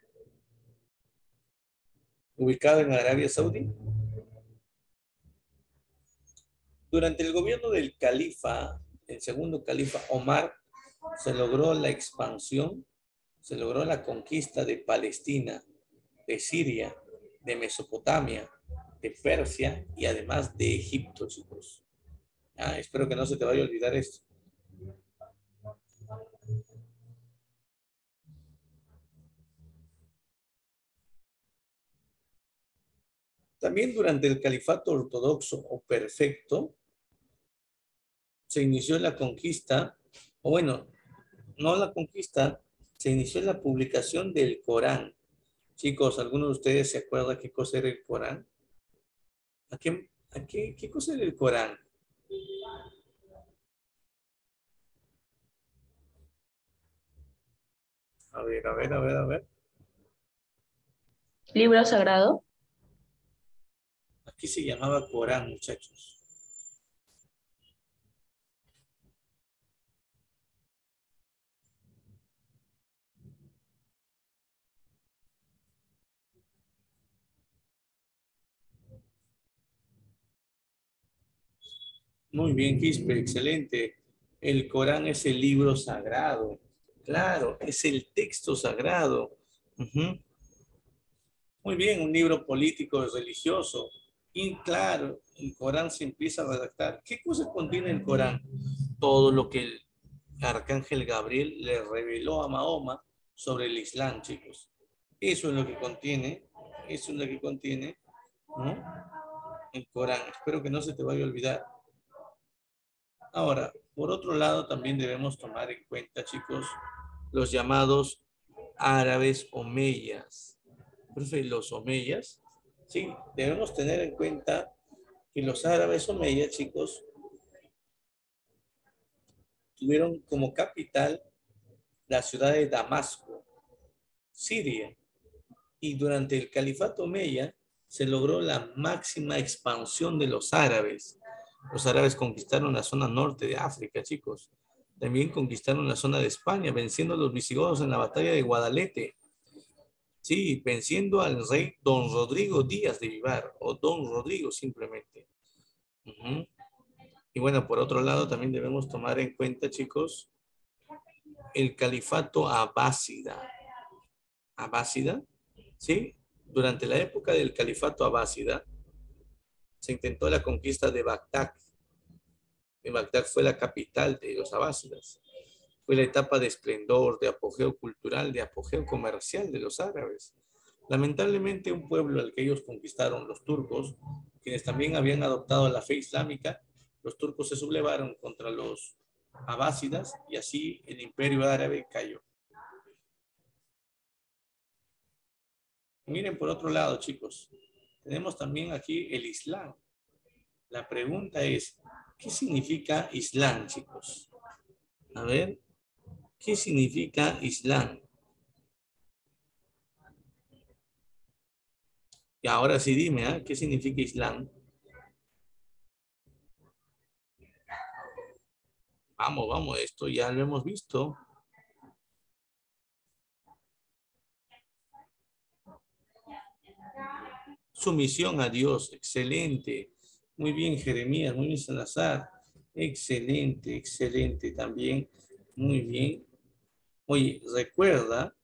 Ubicado en Arabia Saudí. Durante el gobierno del califa, el segundo califa Omar, se logró la expansión, se logró la conquista de Palestina, de Siria, de Mesopotamia, de Persia y además de Egipto, chicos. Ah, espero que no se te vaya a olvidar esto. También durante el califato ortodoxo o perfecto, se inició la conquista, o bueno, no la conquista, se inició la publicación del Corán. Chicos, ¿alguno de ustedes se acuerda qué cosa era el Corán? ¿A qué, a qué, qué cosa era el Corán? A ver, a ver, a ver, a ver. Libro sagrado. Aquí se llamaba Corán, muchachos. Muy bien, Quispe, excelente. El Corán es el libro sagrado. Claro, es el texto sagrado. Ujú. Muy bien, un libro político religioso. Y claro, el Corán se empieza a redactar. ¿Qué cosas contiene el Corán? Todo lo que el arcángel Gabriel le reveló a Mahoma sobre el Islam, chicos. Eso es lo que contiene, eso es lo que contiene, ¿no? El Corán. Espero que no se te vaya a olvidar. Ahora, por otro lado, también debemos tomar en cuenta, chicos, los llamados árabes omeyas. Profe, los omeyas, sí, debemos tener en cuenta que los árabes omeyas, chicos, tuvieron como capital la ciudad de Damasco, Siria, y durante el califato omeya se logró la máxima expansión de los árabes. Los árabes conquistaron la zona norte de África, chicos. También conquistaron la zona de España, venciendo a los visigodos en la batalla de Guadalete. Sí, venciendo al rey Don Rodrigo Díaz de Vivar, o Don Rodrigo simplemente. Uh-huh. Y bueno, por otro lado, también debemos tomar en cuenta, chicos, el califato abásida. ¿Abásida? ¿Sí? Durante la época del califato abásida, se intentó la conquista de Bagdad. Y Bagdad fue la capital de los abásidas. Fue la etapa de esplendor, de apogeo cultural, de apogeo comercial de los árabes. Lamentablemente, un pueblo al que ellos conquistaron, los turcos, quienes también habían adoptado la fe islámica, los turcos se sublevaron contra los abásidas y así el imperio árabe cayó. Miren por otro lado, chicos, tenemos también aquí el Islam. La pregunta es, ¿qué significa Islam, chicos? A ver, ¿qué significa Islam? Y ahora sí dime, ¿eh? ¿Qué significa Islam? Vamos, vamos, esto ya lo hemos visto. Sumisión a Dios, excelente. Muy bien, Jeremías, muy bien, Salazar. Excelente, excelente también. Muy bien. Oye, recuerda,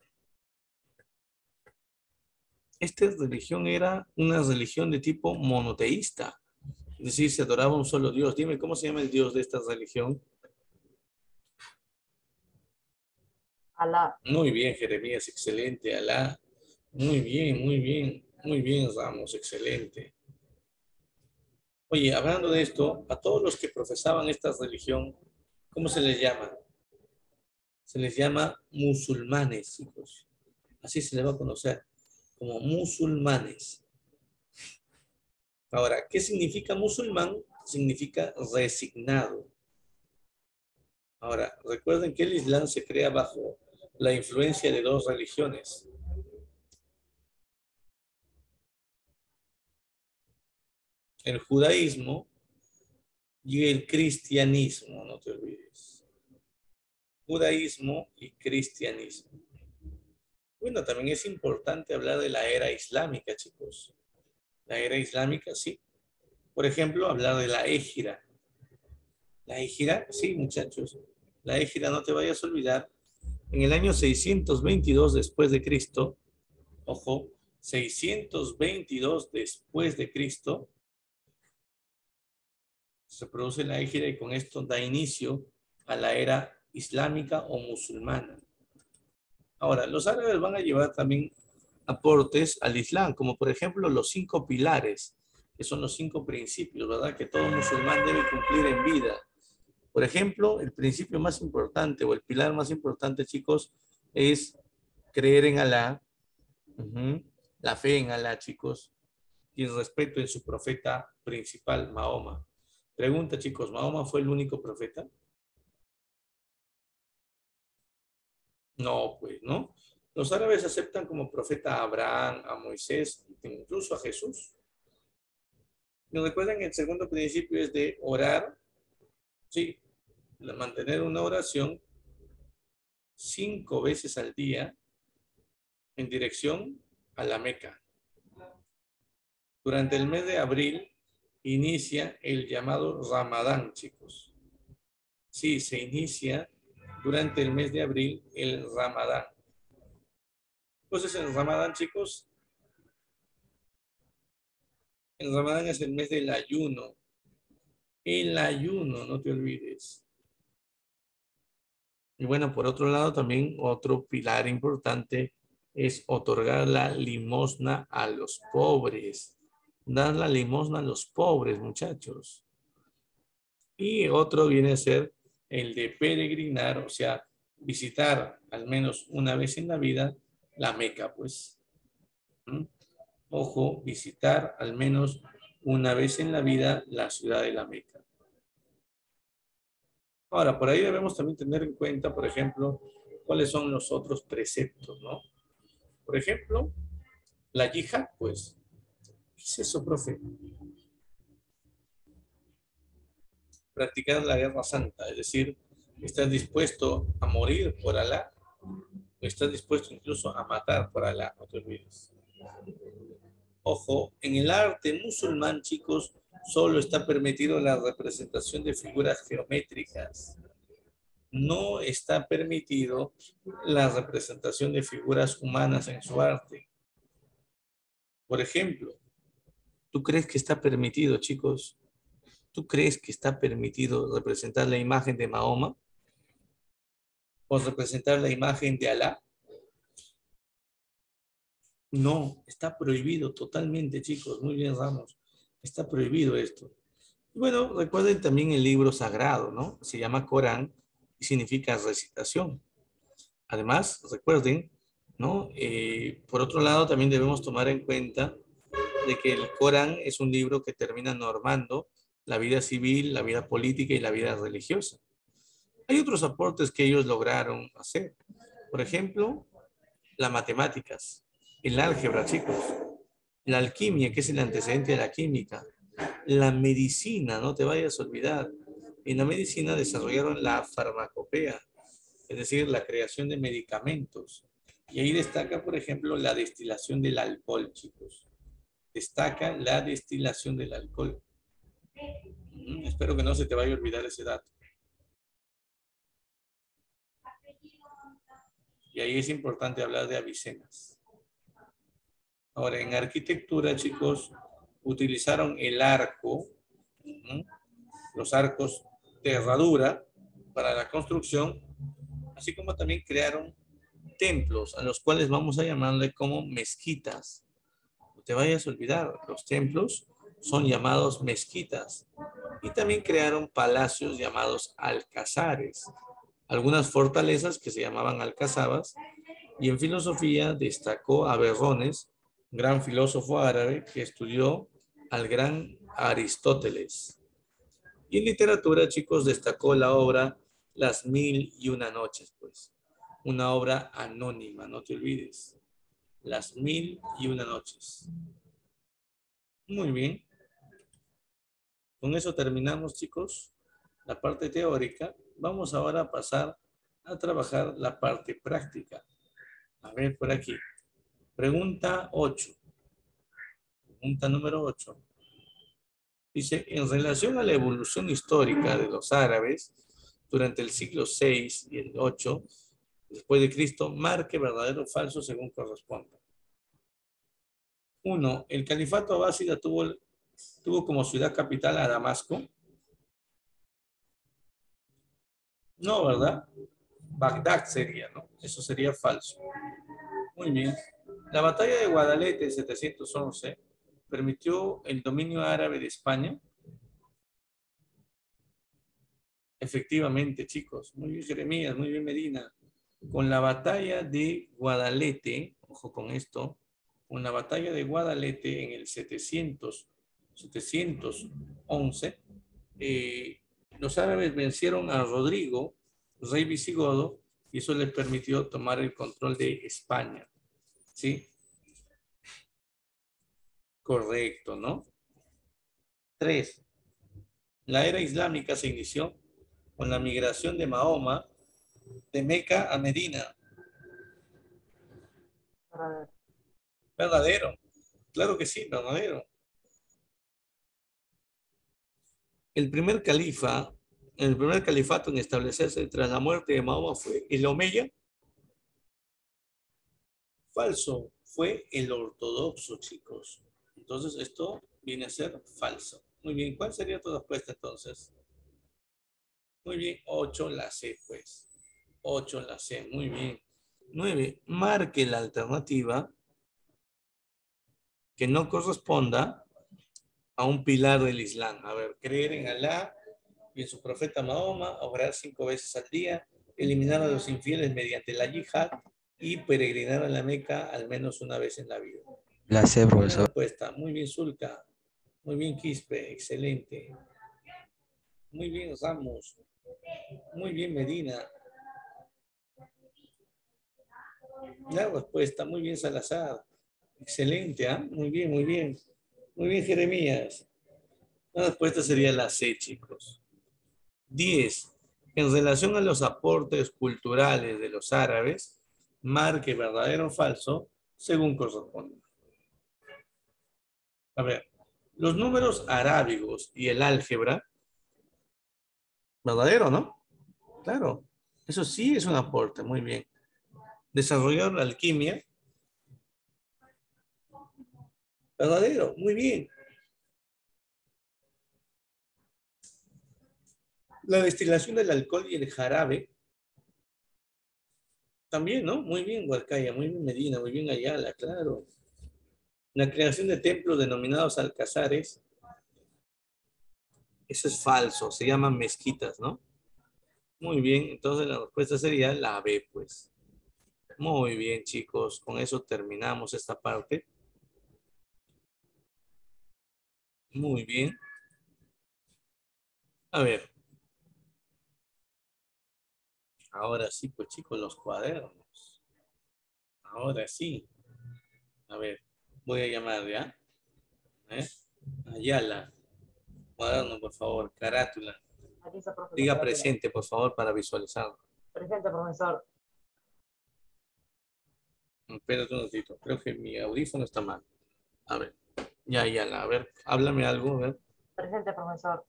esta religión era una religión de tipo monoteísta. Es decir, se adoraba un solo Dios. Dime, ¿cómo se llama el Dios de esta religión? Alá. Muy bien, Jeremías, excelente. Alá. Muy bien, muy bien. Muy bien, Ramos, excelente. Oye, hablando de esto, a todos los que profesaban esta religión, ¿cómo se les llama? Se les llama musulmanes, chicos. Así se les va a conocer, como musulmanes. Ahora, ¿qué significa musulmán? Significa resignado. Ahora, recuerden que el Islam se crea bajo la influencia de dos religiones. El judaísmo y el cristianismo, no te olvides. Judaísmo y cristianismo. Bueno, también es importante hablar de la era islámica, chicos. La era islámica, sí. Por ejemplo, hablar de la égira. La égira, sí, muchachos. La égira, no te vayas a olvidar. En el año seiscientos veintidós después de Cristo, ojo, seiscientos veintidós después de Cristo, se produce la égira y con esto da inicio a la era islámica o musulmana. Ahora, los árabes van a llevar también aportes al Islam, como por ejemplo los cinco pilares, que son los cinco principios, ¿verdad? Que todo musulmán debe cumplir en vida. Por ejemplo, el principio más importante o el pilar más importante, chicos, es creer en Alá, uh-huh, la fe en Alá, chicos, y el respeto en su profeta principal, Mahoma. Pregunta, chicos, ¿Mahoma fue el único profeta? No, pues, ¿no? Los árabes aceptan como profeta a Abraham, a Moisés, incluso a Jesús. ¿Me recuerdan? El segundo principio es de orar, sí, de mantener una oración cinco veces al día en dirección a la Meca. Durante el mes de abril inicia el llamado Ramadán, chicos. Sí, se inicia durante el mes de abril el Ramadán. Entonces, el Ramadán, chicos, el Ramadán es el mes del ayuno. El ayuno, no te olvides. Y bueno, por otro lado, también otro pilar importante es otorgar la limosna a los pobres. Dar la limosna a los pobres, muchachos. Y otro viene a ser el de peregrinar, o sea, visitar al menos una vez en la vida la Meca, pues. ¿Mm? Ojo, visitar al menos una vez en la vida la ciudad de la Meca. Ahora, por ahí debemos también tener en cuenta, por ejemplo, cuáles son los otros preceptos, ¿no? Por ejemplo, la yihad, pues. ¿Qué es eso, profe? Practicar la guerra santa, es decir, ¿estás dispuesto a morir por Alá? ¿O estás dispuesto incluso a matar por Alá? No te olvides. Ojo, en el arte musulmán, chicos, solo está permitido la representación de figuras geométricas. No está permitido la representación de figuras humanas en su arte. Por ejemplo, ¿tú crees que está permitido, chicos? ¿Tú crees que está permitido representar la imagen de Mahoma? ¿O representar la imagen de Alá? No, está prohibido totalmente, chicos. Muy bien, Ramos. Está prohibido esto. Y bueno, recuerden también el libro sagrado, ¿no? Se llama Corán y significa recitación. Además, recuerden, ¿no? Eh, por otro lado, también debemos tomar en cuenta de que el Corán es un libro que termina normando la vida civil, la vida política y la vida religiosa. Hay otros aportes que ellos lograron hacer. Por ejemplo, las matemáticas, el álgebra, chicos, la alquimia, que es el antecedente de la química, la medicina, no te vayas a olvidar. En la medicina desarrollaron la farmacopea, es decir, la creación de medicamentos. Y ahí destaca, por ejemplo, la destilación del alcohol, chicos. Destaca la destilación del alcohol. Mm, espero que no se te vaya a olvidar ese dato. Y ahí es importante hablar de Avicenas. Ahora, en arquitectura, chicos, utilizaron el arco, ¿no? Los arcos de herradura para la construcción, así como también crearon templos, a los cuales vamos a llamarle como mezquitas. No te vayas a olvidar, los templos son llamados mezquitas. Y también crearon palacios llamados alcazares, algunas fortalezas que se llamaban alcazabas. Y en filosofía destacó Averroes, gran filósofo árabe que estudió al gran Aristóteles. Y en literatura, chicos, destacó la obra Las Mil y Una Noches, pues. Una obra anónima, no te olvides. Las Mil y Una Noches. Muy bien. Con eso terminamos, chicos, la parte teórica. Vamos ahora a pasar a trabajar la parte práctica. A ver, por aquí. Pregunta ocho. Pregunta número ocho. Dice, en relación a la evolución histórica de los árabes durante el siglo seis y el ocho después de Cristo, marque verdadero o falso según corresponda. Uno, el califato abásida tuvo, tuvo como ciudad capital a Damasco. No, ¿verdad? Bagdad sería, ¿no? Eso sería falso. Muy bien. La batalla de Guadalete en setecientos once permitió el dominio árabe de España. Efectivamente, chicos. Muy bien, Jeremías, muy bien, Medina. Con la batalla de Guadalete, ojo con esto, con la batalla de Guadalete en el setecientos, setecientos once, eh, los árabes vencieron a Rodrigo, rey visigodo, y eso les permitió tomar el control de España. ¿Sí? Correcto, ¿no? Tres. La era islámica se inició con la migración de Mahoma de Meca a Medina. Verdadero. Claro que sí, verdadero. El primer califa, el primer califato en establecerse tras la muerte de Mahoma fue el Omeya. Falso. Fue el ortodoxo, chicos. Entonces esto viene a ser falso. Muy bien. ¿Cuál sería tu respuesta entonces? Muy bien. ocho la C, pues. ocho la C. Muy bien. nueve. Marque la alternativa que no corresponda a un pilar del Islam. A ver, creer en Alá y en su profeta Mahoma, orar cinco veces al día, eliminar a los infieles mediante la yihad y peregrinar a la Meca al menos una vez en la vida. La C, Buena profesor. respuesta. Muy bien, Zulka. Muy bien, Quispe. Excelente. Muy bien, Ramos. Muy bien, Medina. La respuesta. Muy bien, Salazar. Excelente, ¿ah? ¿eh? Muy bien, muy bien. Muy bien, Jeremías. La respuesta sería la C, chicos. diez. En relación a los aportes culturales de los árabes, marque verdadero o falso según corresponda. A ver, los números arábigos y el álgebra, verdadero, ¿no? Claro, eso sí es un aporte, muy bien. Desarrollar la alquimia, verdadero, muy bien. La destilación del alcohol y el jarabe, también, ¿no? Muy bien, Huarcaya, muy bien, Medina, muy bien, Ayala, claro. La creación de templos denominados alcazares, eso es falso, se llaman mezquitas, ¿no? Muy bien, entonces la respuesta sería la B, pues. Muy bien, chicos, con eso terminamos esta parte. Muy bien. A ver. Ahora sí, pues chicos, los cuadernos. Ahora sí. A ver, voy a llamar, ¿ya? ¿Eh? Ayala. Cuaderno, por favor, carátula. Aquí está, profesor. Diga Carátula. presente, por favor, para visualizarlo. Presente, profesor. Espérate un ratito. Creo que mi audífono está mal. A ver. Ya, Ayala. A ver, háblame algo, a ver. Presente, profesor.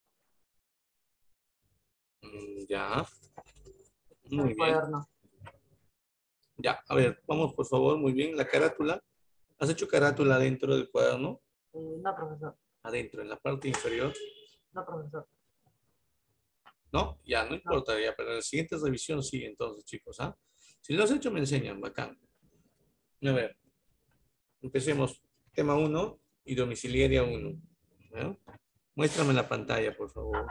Mm, ya. Está Muy el bien. cuaderno. Ya, a ver, vamos por favor, muy bien. La carátula. ¿Has hecho carátula dentro del cuaderno? Eh, no, profesor. Adentro, en la parte inferior. No, profesor. No, ya, no importa, ya, pero en la siguiente revisión sí, entonces, chicos, ¿ah? Si lo has hecho, me enseñan, bacán. A ver, empecemos. Tema uno y domiciliaria uno. ¿Ya? Muéstrame la pantalla, por favor.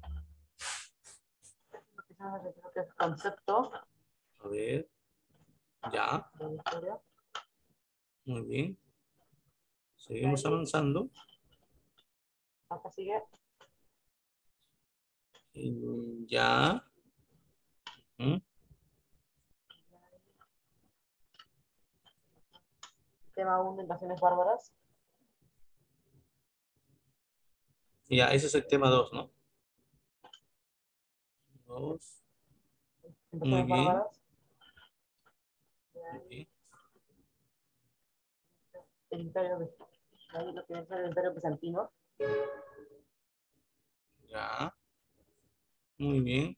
Creo que es concepto A ver. Ya, de la historia. muy bien. Seguimos avanzando. Acá sigue. Y ya. ¿Mm? Tema uno, invasiones bárbaras. Ya, ese es el tema dos, ¿no? Dos. Muy Invasiones bien. bárbaras. Muy bien. El imperio, ahí lo que es el imperio bizantino. Ya. Muy bien.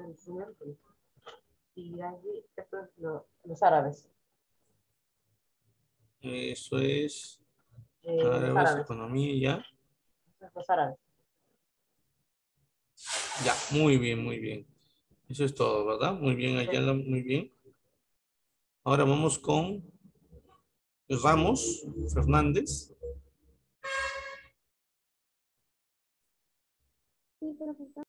Y ahí, esto es lo, los árabes. Eso es. Eh, los Árabes, árabes. economía, Los árabes. ya. Ya, muy bien, muy bien. Eso es todo, ¿verdad? Muy bien, Ayala, muy bien. Ahora vamos con Ramos Fernández. Sí, profesor.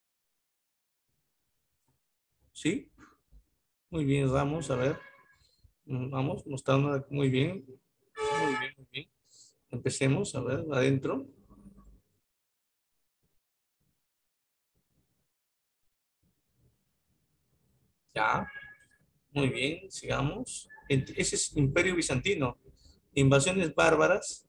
¿Sí? Muy bien, Ramos, a ver. Mm, Vamos, mostrando muy bien. Muy bien, muy bien. Empecemos, a ver, adentro. Ya, muy bien, sigamos. Ent- Ese es Imperio Bizantino. Invasiones bárbaras.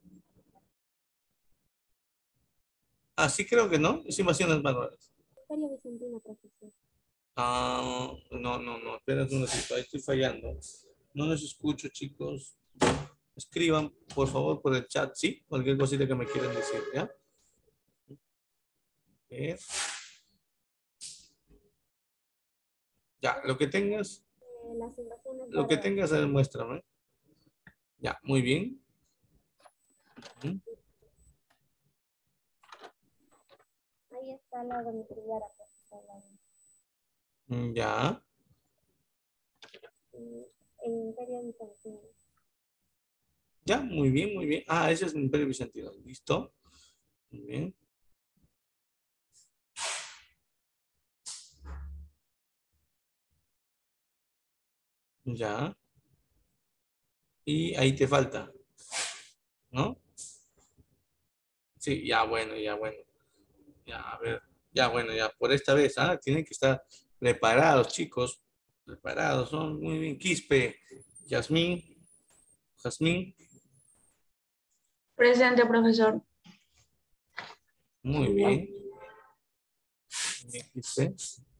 Ah, sí creo que no, es invasiones bárbaras. Imperio Bizantino, profesor. Ah, no, no, no, espérate un ratito, ahí estoy fallando. No los escucho, chicos. Escriban, por favor, por el chat, ¿sí? Cualquier cosita que me quieran decir, ¿ya? Eh, Ya, lo que tengas, Eh, las invasiones lo que bárbaras. tengas, eh, muéstrame. Ya, muy bien. Ujú. Ahí está la domiciliaria, profesor. la- Mm, Ya, mm, El Imperio Bizantino. ya, muy bien, muy bien. Ah, ese es el Imperio Bizantino. ¿Listo? Muy bien. Ya. Y ahí te falta, ¿no? Sí, ya, bueno, ya, bueno. Ya, a ver. Ya, bueno, ya, por esta vez, ¿ah? Tienen que estar preparados, chicos. Preparados, ¿no? Muy bien. Quispe, Yasmín, Jazmín. Presente, profesor. Muy bien. Muy bien, Quispe.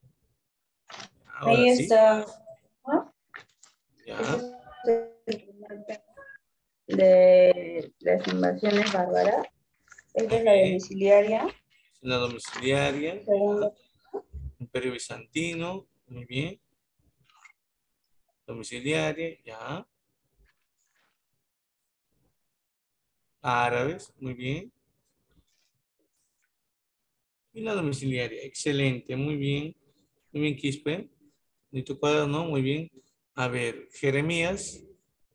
Ahora Ahí sí. está. ¿No? Este Ya. es el primer tema de las invasiones bárbaras. Esta es la Ok. domiciliaria. La domiciliaria. Ya. Segundo, Imperio Bizantino. Muy bien. Domiciliaria. Ya. Árabes. Muy bien. Y la domiciliaria. Excelente. Muy bien. Muy bien, Quispe. Ni tu cuaderno. Muy bien. A ver, Jeremías.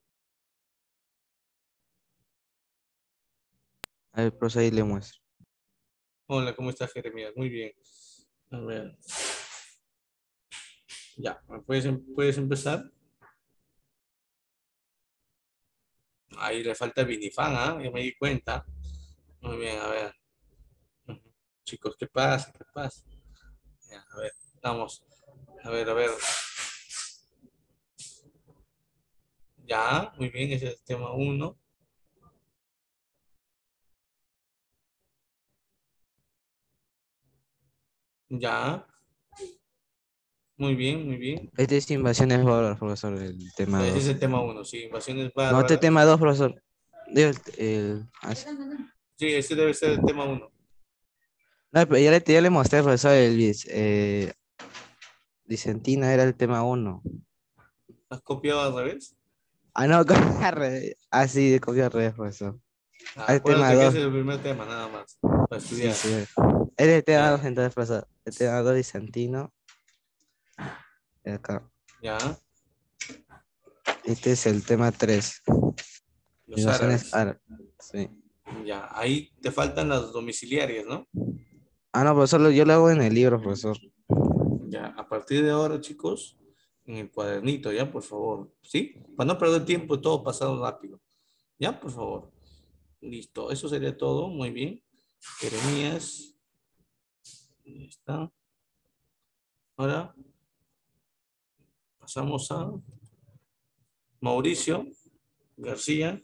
A ver, profesor, ahí le muestro. Hola, ¿cómo estás, Jeremías? Muy bien. A ver. Ya, ¿puedes, em- puedes empezar? Ahí le falta Vinifan, ¿ah? Ya me di cuenta. Muy bien, a ver. Ujú. Chicos, ¿qué pasa? ¿Qué pasa? Ya, a ver, vamos. A ver, a ver. Ya, muy bien, ese es el tema uno. Ya, muy bien, muy bien. Este es invasiones bárbaras, profesor, el tema Ese es dos. el tema uno, sí, invasiones No, este bárbaras. tema dos, profesor. Digo, el, el- ah, sí. Sí, ese debe ser el tema uno. No, pero ya le, ya le mostré, profesor, el bis- eh, Vicentina era el tema uno. ¿Has copiado al revés? Ah, no, copia al revés. Ah, sí, de copia al revés, profesor. Ah, Ah, el tema acuérdate que dos. ese es el primer tema, nada más, para Sí, estudiar. sí. Este es el tema dos, Ya, entonces, profesor. El tema dos, Vicentino. Y acá. ya, Este es el tema tres. los Invasiones árabes. árabes. Sí. Ya, ahí te faltan las domiciliarias, ¿no? Ah, no, profesor, lo- yo lo hago en el libro, profesor. Ya, a partir de ahora, chicos, en el cuadernito, ya, por favor, ¿sí? Para no perder tiempo, todo pasado rápido. Ya, por favor. Listo, eso sería todo, muy bien. Jeremías, ahí está. Ahora pasamos a Mauricio García.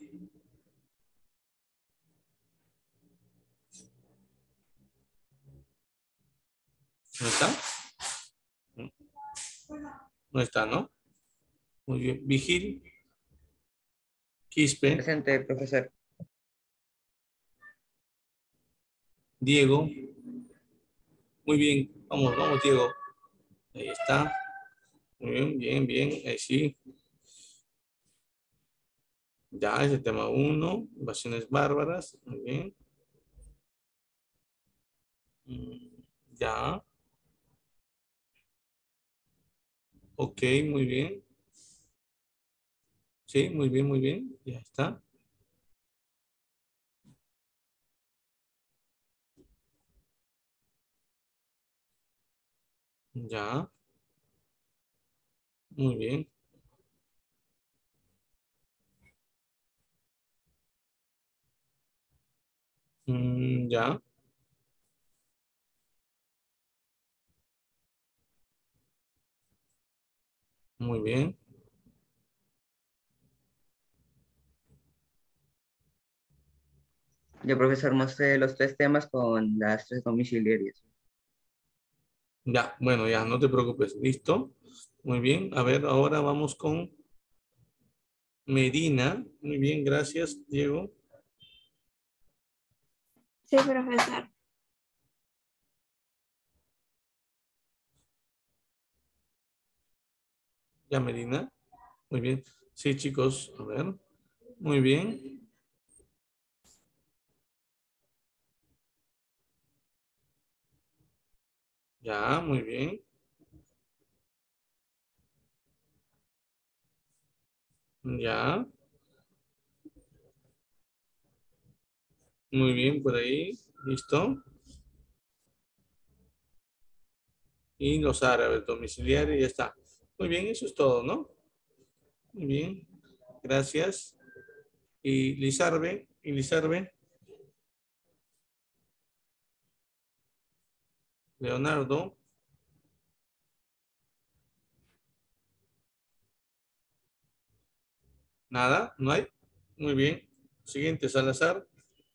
¿No está? No está, ¿no? Muy bien. Vigil, Quispe, Presente, profesor. Diego. Muy bien, vamos, vamos, Diego. Ahí está. Muy bien, bien, bien. Ahí sí. Ya, ese tema uno. Invasiones bárbaras. Muy bien. Mm, Ya. Ok, muy bien. Sí, muy bien, muy bien. Ya está. Ya. Muy bien. Mm, ya. Muy bien. Yo, profesor, mostré los tres temas con las tres domiciliarias. Ya, bueno, ya, no te preocupes. ¿Listo? Muy bien. A ver, ahora vamos con Medina. Muy bien, gracias, Diego. Sí, profesor. Ya, Medina. Muy bien. Sí, chicos, a ver. Muy bien. Ya, muy bien. Ya. Muy bien, por ahí. ¿Listo? Y los árabes domiciliarios, ya está. Muy bien, eso es todo, ¿no? Muy bien. Gracias. Y Lizarbe, y Lizarbe, Leonardo. Nada, no hay. Muy bien. Siguiente, Salazar.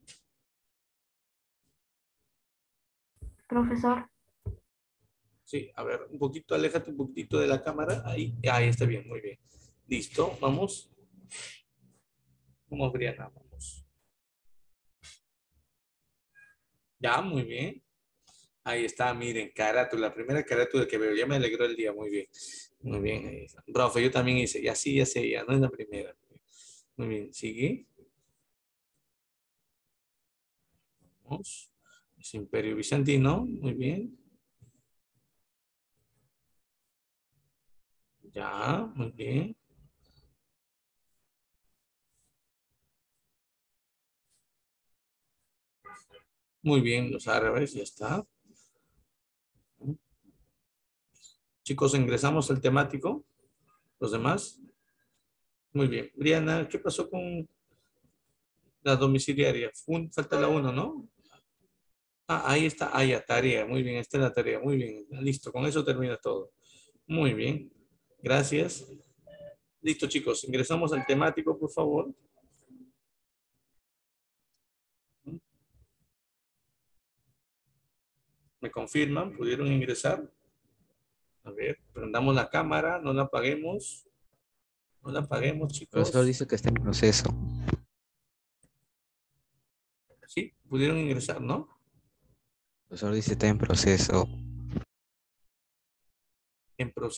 Profesor. Sí, a ver, un poquito, aléjate un poquitito de la cámara. Ahí, ahí está bien, muy bien. Listo, vamos. Vamos, Briana, vamos. Ya, muy bien. Ahí está, miren, carátula, la primera carátula que veo. Ya me alegró el día, muy bien. Muy bien, ahí está. Profe, yo también hice, ya sí, ya sé, ya no es la primera. Muy bien, sigue. Vamos. Es Imperio Bizantino, muy bien. Ya, muy bien. Muy bien, los árabes, ya está. Chicos, ingresamos al temático. Los demás. Muy bien. Briana, ¿qué pasó con la domiciliaria? Un- falta la uno, ¿no? Ah, ahí está. Ah, ya, tarea. Muy bien, esta es la tarea. Muy bien. Listo, con eso termina todo. Muy bien. Gracias. Listo, chicos. Ingresamos al temático, por favor. ¿Me confirman? ¿Pudieron ingresar? A ver, prendamos la cámara, no la apaguemos. No la apaguemos, El profesor chicos. dice que está en proceso. Sí, pudieron ingresar, ¿no? El profesor dice que está en proceso. En proceso.